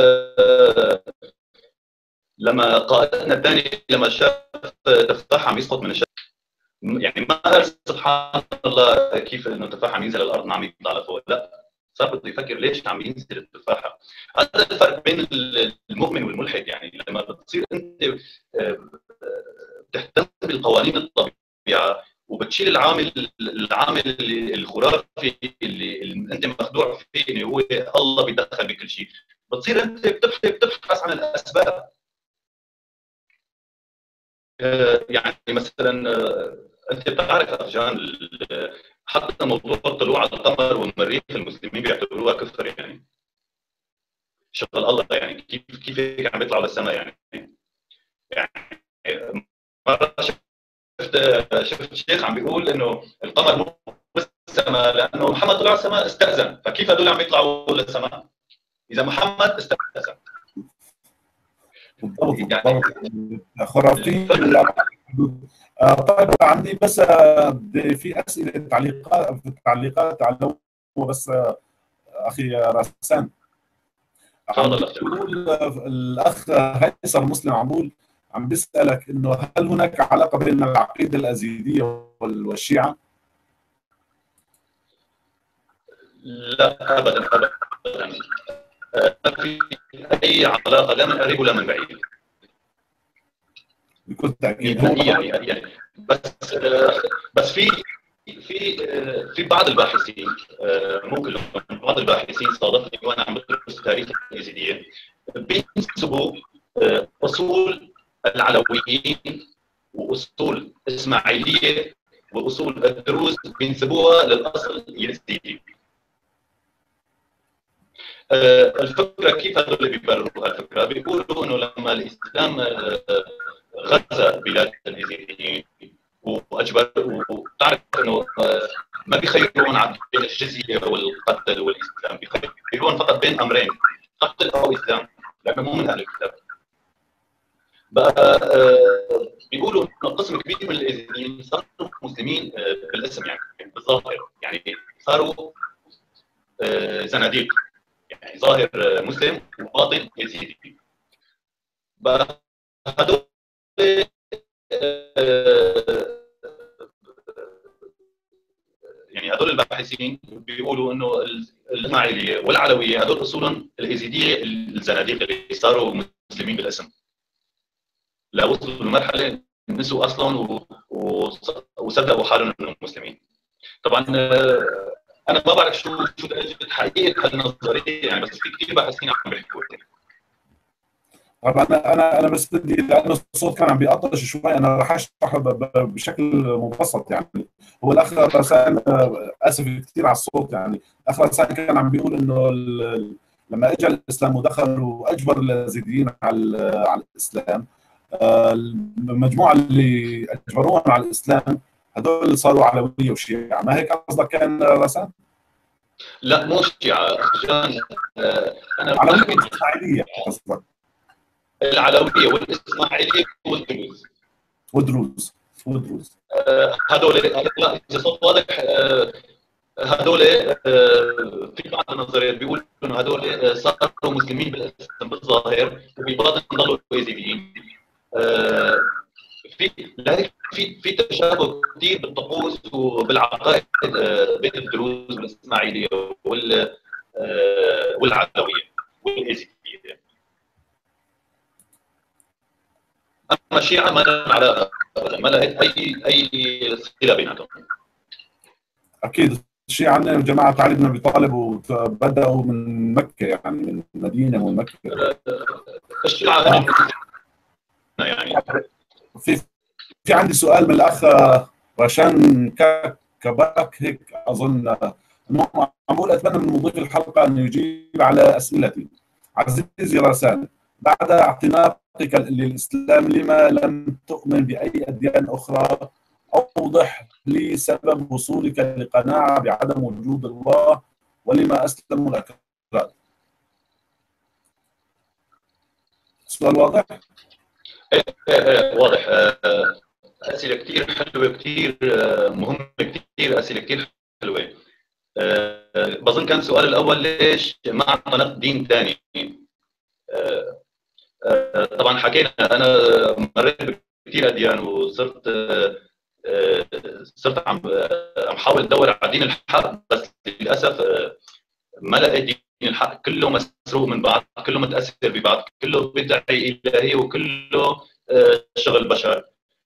Speaker 2: لما قائدنا الثاني لما شاف تفاح عم يسقط من الشجره، يعني ما قال سبحان الله كيف انه التفاح عم ينزل الارض ما عم يطلع لفوق، لا، صار بده يفكر ليش عم ينزل التفاحه. هذا الفرق بين المؤمن والملحد، يعني لما بتصير انت بتهتم بالقوانين الطبيعه وبتشيل العامل العامل الخرافي اللي, اللي انت مخدوع فيه، اللي هو الله بيتدخل بكل شيء، بتصير انت بتبحث عن الاسباب. يعني مثلا انت بتعرف افجان، حتى موضوع الطلوع على القمر والمريخ المسلمين بيعتبروها كفر، يعني شغل الله، يعني كيف كيف هيك عم بيطلعوا للسماء يعني. يعني مره شفت شفت شيخ عم بيقول انه القمر مو بالسماء لانه محمد طلع السماء استاذن، فكيف هذول عم يطلعوا للسماء اذا محمد استاذن؟
Speaker 1: بالضبط بالضبط خرافي. طيب عندي بس في اسئله تعليقات في التعليقات على بس اخي راسان عم بيقول الاخ هيثم مسلم عم بيقول عم بيسالك انه هل هناك علاقه بين العقيده الازيديه والشيعه؟
Speaker 2: لا ابدا ابدا ما في اي علاقه لا من قريب ولا من بعيد
Speaker 1: بكل تاكيد.
Speaker 2: يعني يعني بس بس في في في بعض الباحثين، ممكن بعض الباحثين صادفني وانا عم بدرس تاريخ اليزيديه بينسبوا اصول العلويين واصول الاسماعيليه واصول الدروز بينسبوها للاصل اليزيدي. الفكره كيف هذول بيبرروا الفكره؟ بيقولوا انه لما الاسلام غزا بلاد اليزيديين واجبر، وتعرف انه ما بيخيرون عن بين الجزيه والقتل والاسلام، بيخيرون فقط بين امرين، قتل او اسلام، لانه مو من اهل الكتاب. بقى بيقولوا انه قسم كبير من اليزيديين صاروا مسلمين بالاسم، يعني بالظاهر، يعني صاروا زناديق، يعني ظاهر مسلم وباطن يزيدي. بقى هذول يعني هذول الباحثين بيقولوا انه الاسماعيليه والعلويه هذول اصولهم اليزيديه الزناديق اللي صاروا مسلمين بالاسم، لا وصلوا لمرحله نسوا اصلا وصدقوا حالهم انهم مسلمين. طبعا انا ما بعرف شو شو درجه حقيقه هالنظريه، يعني بس في كثير باحثين عم بيحكوا.
Speaker 1: طبعا انا انا انا بس بدي، لانه الصوت كان عم بيقطش شوي، انا راح اشرح بشكل مبسط. يعني هو الاخ رسان، اسف كثير على الصوت، يعني الاخ رسان كان عم بيقول انه لما اجى الاسلام ودخل واجبر اليزيديين على على الاسلام، المجموعه اللي اجبروهم على الاسلام هذول اللي صاروا علويه وشيعه، ما هيك قصدك كان رسام؟
Speaker 2: لا مو شيعة عشان انا
Speaker 1: علويه والاسماعيليه قصدك؟
Speaker 2: العلويه والاسماعيليه والدروز
Speaker 1: ودروز ودروز
Speaker 2: هذول لا اذا صوت واضح هذول في بعض النظريات بيقولوا انه هذول صاروا مسلمين بالاسم بالظاهر وبالباطن ضلوا يزيديين. في لهيك في في تشابه كثير بالطقوس وبالعقائد بين الدروز والاسماعيليه وال والعلويه والازيديه. اما الشيعه ما لهم علاقه ما لها اي اي صله بيناتهم.
Speaker 1: اكيد الشيعة عندنا جماعة علي بن ابي طالب وبداوا من مكة، يعني من مدينة من مكة.
Speaker 2: الشيعة
Speaker 1: آه.
Speaker 2: يعني
Speaker 1: في في عندي سؤال من الاخ رشان كباك هيك اظن انه عم بقول اتمنى من مضيف الحلقة انه يجيب على اسئلتي. عزيزي رسان، بعد اعتناقك للاسلام لما لم تؤمن باي اديان اخرى؟ أوضح لي سبب وصولك لقناعة بعدم وجود الله ولما أسلموا الأكراد. السؤال واضح؟
Speaker 2: واضح. أسئلة كثير حلوة كثير مهمة كثير أسئلة كثير حلوة. بظن كان السؤال الأول ليش ما اعتنقت دين ثاني؟ طبعا حكينا أنا مريت بكثير أديان وصرت صرت عم عم حاول ادور على دين الحق، بس للاسف ما لقيت دين الحق، كله مسروق من بعض، كله متاثر ببعض، كله بيدعي الهيه وكله شغل بشر.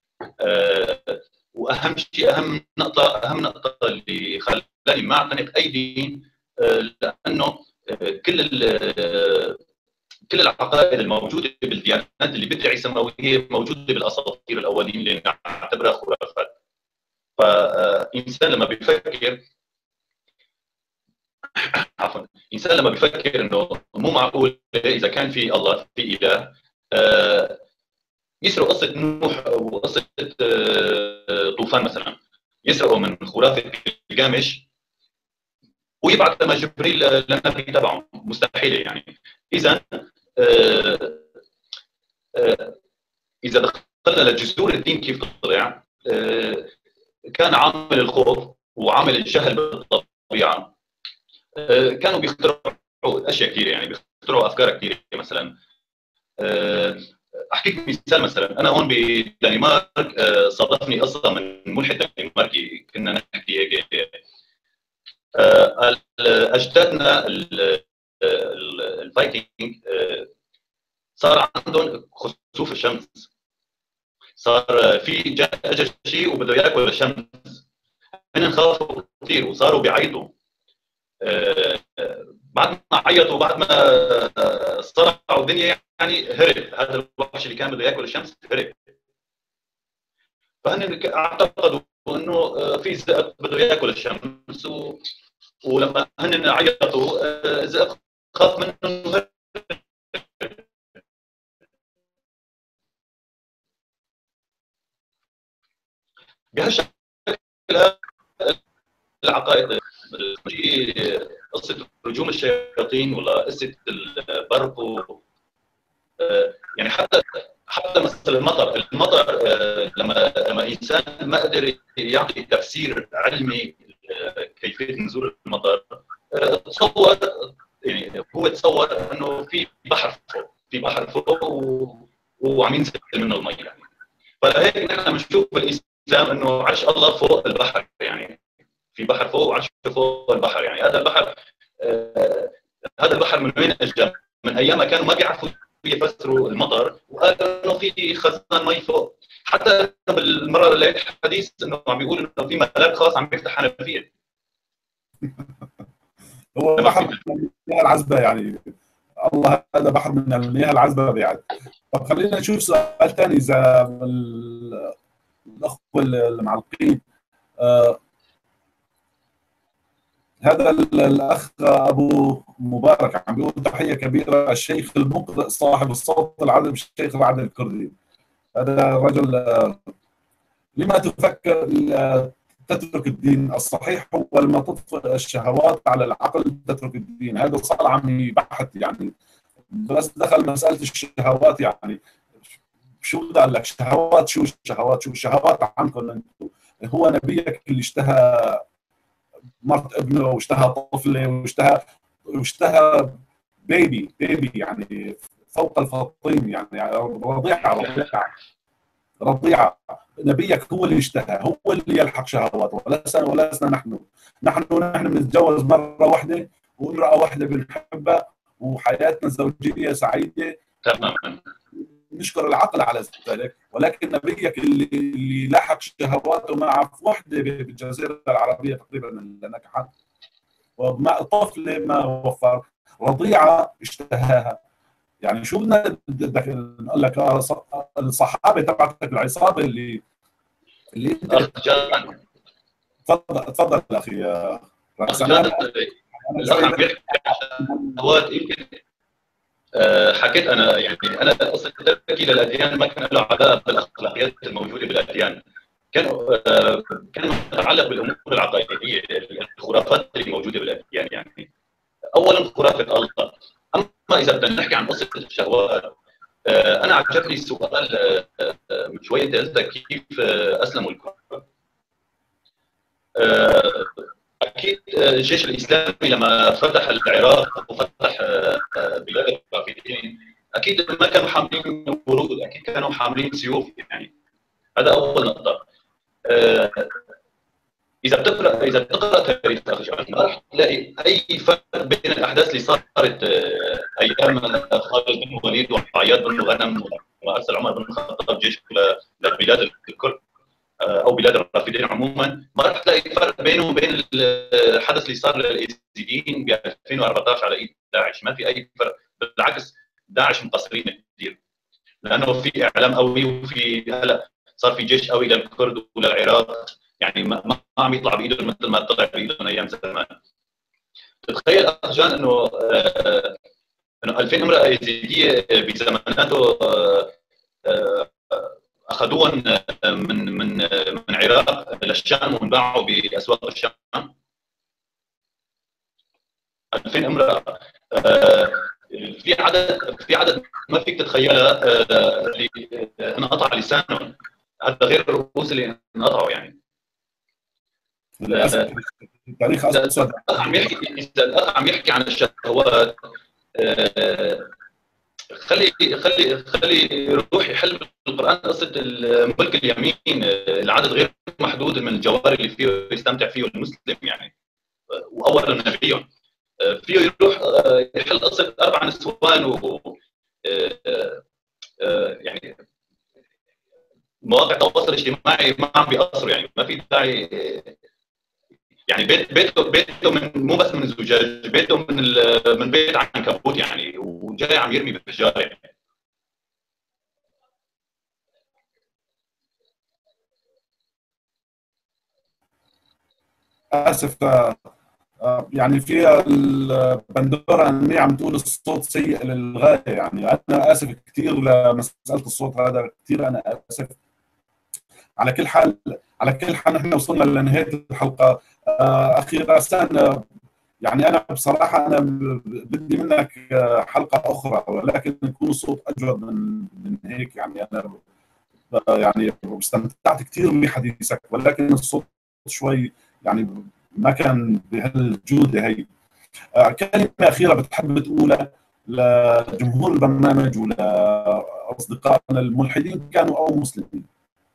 Speaker 2: واهم شيء اهم نقطه اهم نقطه اللي خلاني ما اعتنق اي دين لانه كل كل العقائد الموجوده بالديانات اللي بتدعي سماويه موجوده بالاساطير الاولين اللي نعتبرها خرافات. فإنسان لما بيفكر عفوا إنسان لما بيفكر إنه مو معقول إذا كان في الله في إله يسرق قصة نوح وقصة طوفان مثلا، يسرقوا من خرافة القامش ويبعث لما جبريل للنبي تبعه، مستحيل يعني. إذا إذا دخلنا لجذور الدين كيف طلع، كان عامل الخوف وعامل الجهل بالطبيعه. كانوا بيخترعوا اشياء كثيره، يعني بيخترعوا افكار كثيره. مثلا احكيك مثال، مثلا انا هون بدنمارك صادفني قصه من ملحد دنماركي، كنا نحكي هيك اجدادنا الفايكنج صار عندهم خسوف الشمس، صار في اجى شيء وبده ياكل الشمس، هن خافوا كثير وصاروا بيعيطوا. أه بعد ما عيطوا بعد ما صرعوا الدنيا يعني هرب هذا الوحش اللي كان بده ياكل الشمس، هرب. فهن اعتقدوا انه في ذئب بده ياكل الشمس و... ولما هن عيطوا الذئب خاف منه هرب. بهالشكل العقائد قصه رجوم الشياطين ولا قصه البرق و... يعني حتى حتى مثل المطر المطر لما لما انسان ما قدر يعطي تفسير علمي كيفيه نزول المطر، تصور يعني هو تصور انه في بحر فوق في بحر فوق و... وعم ينزل منه المي يعني. فهيك نحن بنشوف بالاسلام انه عرش الله فوق البحر، يعني في بحر فوق وعرش فوق البحر. يعني هذا البحر آه هذا البحر من وين اجى؟ من ايام ما كانوا ما بيعرفوا يفسروا المطر وقالوا انه في خزان مي فوق. حتى بالمره اللي لقيت حديث انه عم بيقولوا انه في ملاك خاص عم بيفتح حنفيه.
Speaker 1: هو بحر من المياه العذبه يعني، الله هذا بحر من المياه العذبه يعني. طب خلينا نشوف سؤال ثاني اذا الاخوه المعلقين. آه هذا الاخ ابو مبارك عم بيقول تحيه كبيره الشيخ المقرئ صاحب الصوت العذب الشيخ رعد الكردي. هذا رجل لما تفكر تترك الدين؟ الصحيح هو لما تطفئ الشهوات على العقل تترك الدين. هذا صار عمي بحث يعني، بس دخل مسألة الشهوات يعني شو قال لك شهوات؟ شو شهوات؟ شو شهوات عنكم انتم؟ هو نبيك اللي اشتهى مرت ابنه واشتهى طفله واشتهى واشتهى بيبي بيبي يعني فوق الفطيم يعني رضيعه رضيعه رضيعه. نبيك هو اللي اشتهى، هو اللي يلحق شهواته، ولسنا ولسنا نحن. نحن نحن بنتجوز مره واحده وامراه واحده بنحبها وحياتنا الزوجيه سعيده
Speaker 2: تماما.
Speaker 1: نشكر العقل على ذلك، ولكن نبيك اللي اللي لحق شهواته مع وحده بالجزيره العربيه تقريبا اللي نكحت، ومع طفله ما وفر، رضيعه اشتهاها. يعني شو بدنا بدك نقول لك الصحابه تبعتك العصابه اللي اللي انت تفضل تفضل اخي
Speaker 2: راسان. الاخ عم بيحكي عن شهوات يمكن حكيت انا يعني انا اصلا تركي للاديان ما كان له علاقه بالاخلاقيات الموجوده بالاديان، كان كان متعلق بالامور العقائديه الخرافات اللي موجوده بالاديان. يعني اولا خرافه الله. اما اذا بدنا نحكي عن قصه الشهوات، انا عجبني سؤال من شوي انت قلت كيف اسلموا الكفار. اكيد الجيش الاسلامي لما فتح العراق وفتح بلاد الرافدين اكيد ما كانوا حاملين ورود، اكيد كانوا حاملين سيوف. يعني هذا اول نقطه. اذا بتقرا اذا بتقرا تاريخ اخي ما راح تلاقي اي فرق بين الاحداث اللي صارت ايام خالد بن الوليد وعياض بن غنم وارسل عمر بن الخطاب جيش لبلاد الكرد او بلاد الرافدين عموما، ما راح تلاقي فرق بينه وبين الحدث اللي صار للايزيديين ب ألفين وأربعطعش على ايد داعش. ما في اي فرق، بالعكس داعش مقصرين كثير لانه في اعلام قوي وفي هلا صار في جيش قوي للكرد وللعراق. يعني ما, ما عم يطلع بايدهم مثل ما طلع بايدهم ايام زمان. تتخيل اخ جان انه آه انه ألفين امراه يزيديه بزماناته آه آه اخذوهم من من من العراق للشام وانباعوا باسواق الشام. ألفين امراه. آه في عدد في عدد ما فيك تتخيلها آه اللي انقطع لسانهم، هذا غير الرؤوس اللي انقطعوا. يعني
Speaker 1: للاسف التاريخ اسود.
Speaker 2: عم يحكي اذا الاخ عم يحكي عن الشهوات، آه خلي خلي خلي يروح يحل بالقران قصه ملك اليمين، العدد غير محدود من الجواري اللي فيه يستمتع فيه المسلم. يعني واول نبيهم فيه يروح يحل قصه اربع نسوان و يعني مواقع التواصل الاجتماعي ما عم بيقصروا. يعني ما في داعي. يعني بيت بيته بيته من مو بس من زجاج، بيته من من بيت عنكبوت يعني، وجاي عم يرمي بحجاره. يعني
Speaker 1: اسف يعني في البندوره اني عم تقول الصوت سيء للغايه. يعني انا اسف كثير لمساله الصوت هذا، كثير انا اسف. على كل حال على كل حال نحن وصلنا لنهايه الحلقه. اخي راسان يعني انا بصراحه انا بدي منك حلقه اخرى ولكن يكون الصوت اجود من من هيك. يعني انا يعني استمتعت كثير بحديثك ولكن الصوت شوي يعني ما كان بهالجوده هي. كلمه اخيره بتحب تقولها لجمهور البرنامج ولاصدقائنا الملحدين كانوا او مسلمين؟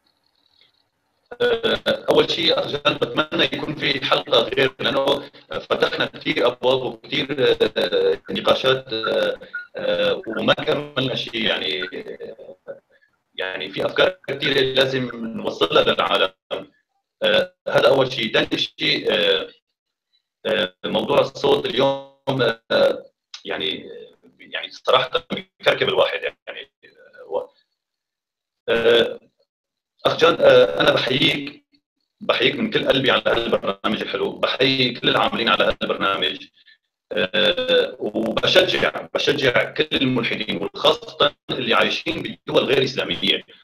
Speaker 2: اول شيء ارجع بتمنى يكون في حلقه غير، لانه فتحنا كثير ابواب وكثير نقاشات وما كملنا شيء. يعني يعني في افكار كثيره لازم نوصلها للعالم. هذا اول شيء. ثاني شيء موضوع الصوت اليوم يعني يعني صراحه بكركب الواحد. يعني اخ جان انا بحييك بحييك من كل قلبي على هالبرنامج الحلو، بحيي كل العاملين على هالبرنامج، وبشجع بشجع كل الملحدين وخاصه اللي عايشين بالدول غير اسلاميه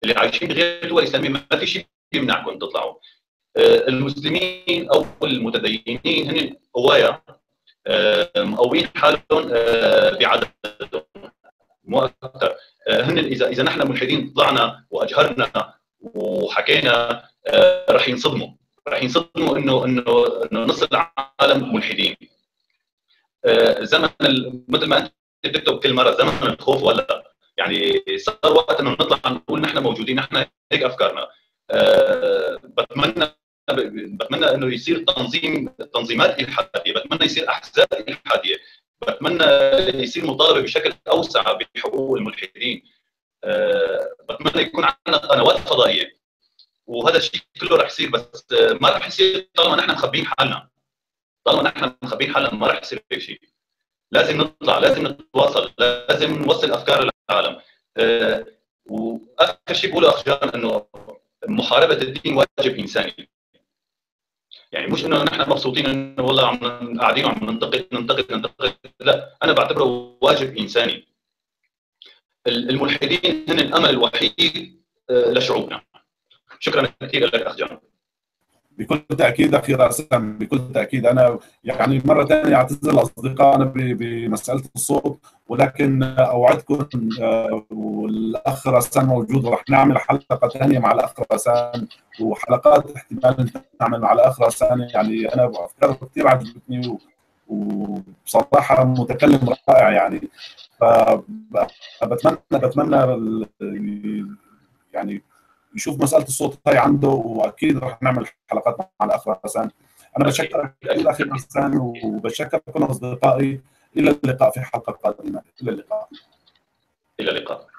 Speaker 2: اللي عايشين بغير دول اسلاميه ما في شيء يمنعكم تطلعوا. المسلمين او المتدينين هن قوايا مقوين حالهم بعددهم مو اكثر. هن اذا اذا نحن ملحدين طلعنا واجهرنا وحكينا رح ينصدموا رح ينصدموا انه انه انه نص العالم ملحدين. زمن مثل ما انت بتكتب كل مره زمن الخوف ولا يعني صار وقت انه نطلع نقول نحن موجودين، نحن هيك افكارنا. بتمنى بتمنى انه يصير تنظيم تنظيمات الحاديه، بتمنى يصير احزاب الحاديه، بتمنى يصير مطالبه بشكل اوسع بحقوق الملحدين. بتمنى يكون عندنا قنوات فضائيه، وهذا الشيء كله رح يصير، بس ما رح يصير طالما نحن مخبين حالنا. طالما نحن مخبين حالنا ما رح يصير اي شيء. لازم نطلع، لازم نتواصل، لازم نوصل افكار للعالم. واخر شيء بقوله اخ جان انه محاربه الدين واجب انساني. يعني مش انه نحن مبسوطين انه والله عم قاعدين وعم ننتقد ننتقد ننتقد، لا، انا بعتبره واجب انساني. الملحدين هن الامل الوحيد لشعوبنا. شكرا كثير لك اخ جان.
Speaker 1: بكل تاكيد اخي راسم، بكل تاكيد. انا يعني مره ثانيه اعتذر لاصدقائنا بمساله الصوت، ولكن اوعدكم والاخ راسم موجود، راح نعمل حلقه ثانيه مع الاخ راسم، وحلقات احتمال نعمل مع الاخ راسم. يعني انا افكاره كثير عجبتني، وبصراحه متكلم رائع يعني. فبتمنى بتمنى يعني يشوف مساله الصوت هاي عنده، واكيد راح نعمل حلقات مع الاخ راسان. انا بشكرك كثير اخي راسان، وبشكر كل اصدقائي. الى اللقاء في حلقه قادمه. الى اللقاء.
Speaker 2: الى اللقاء.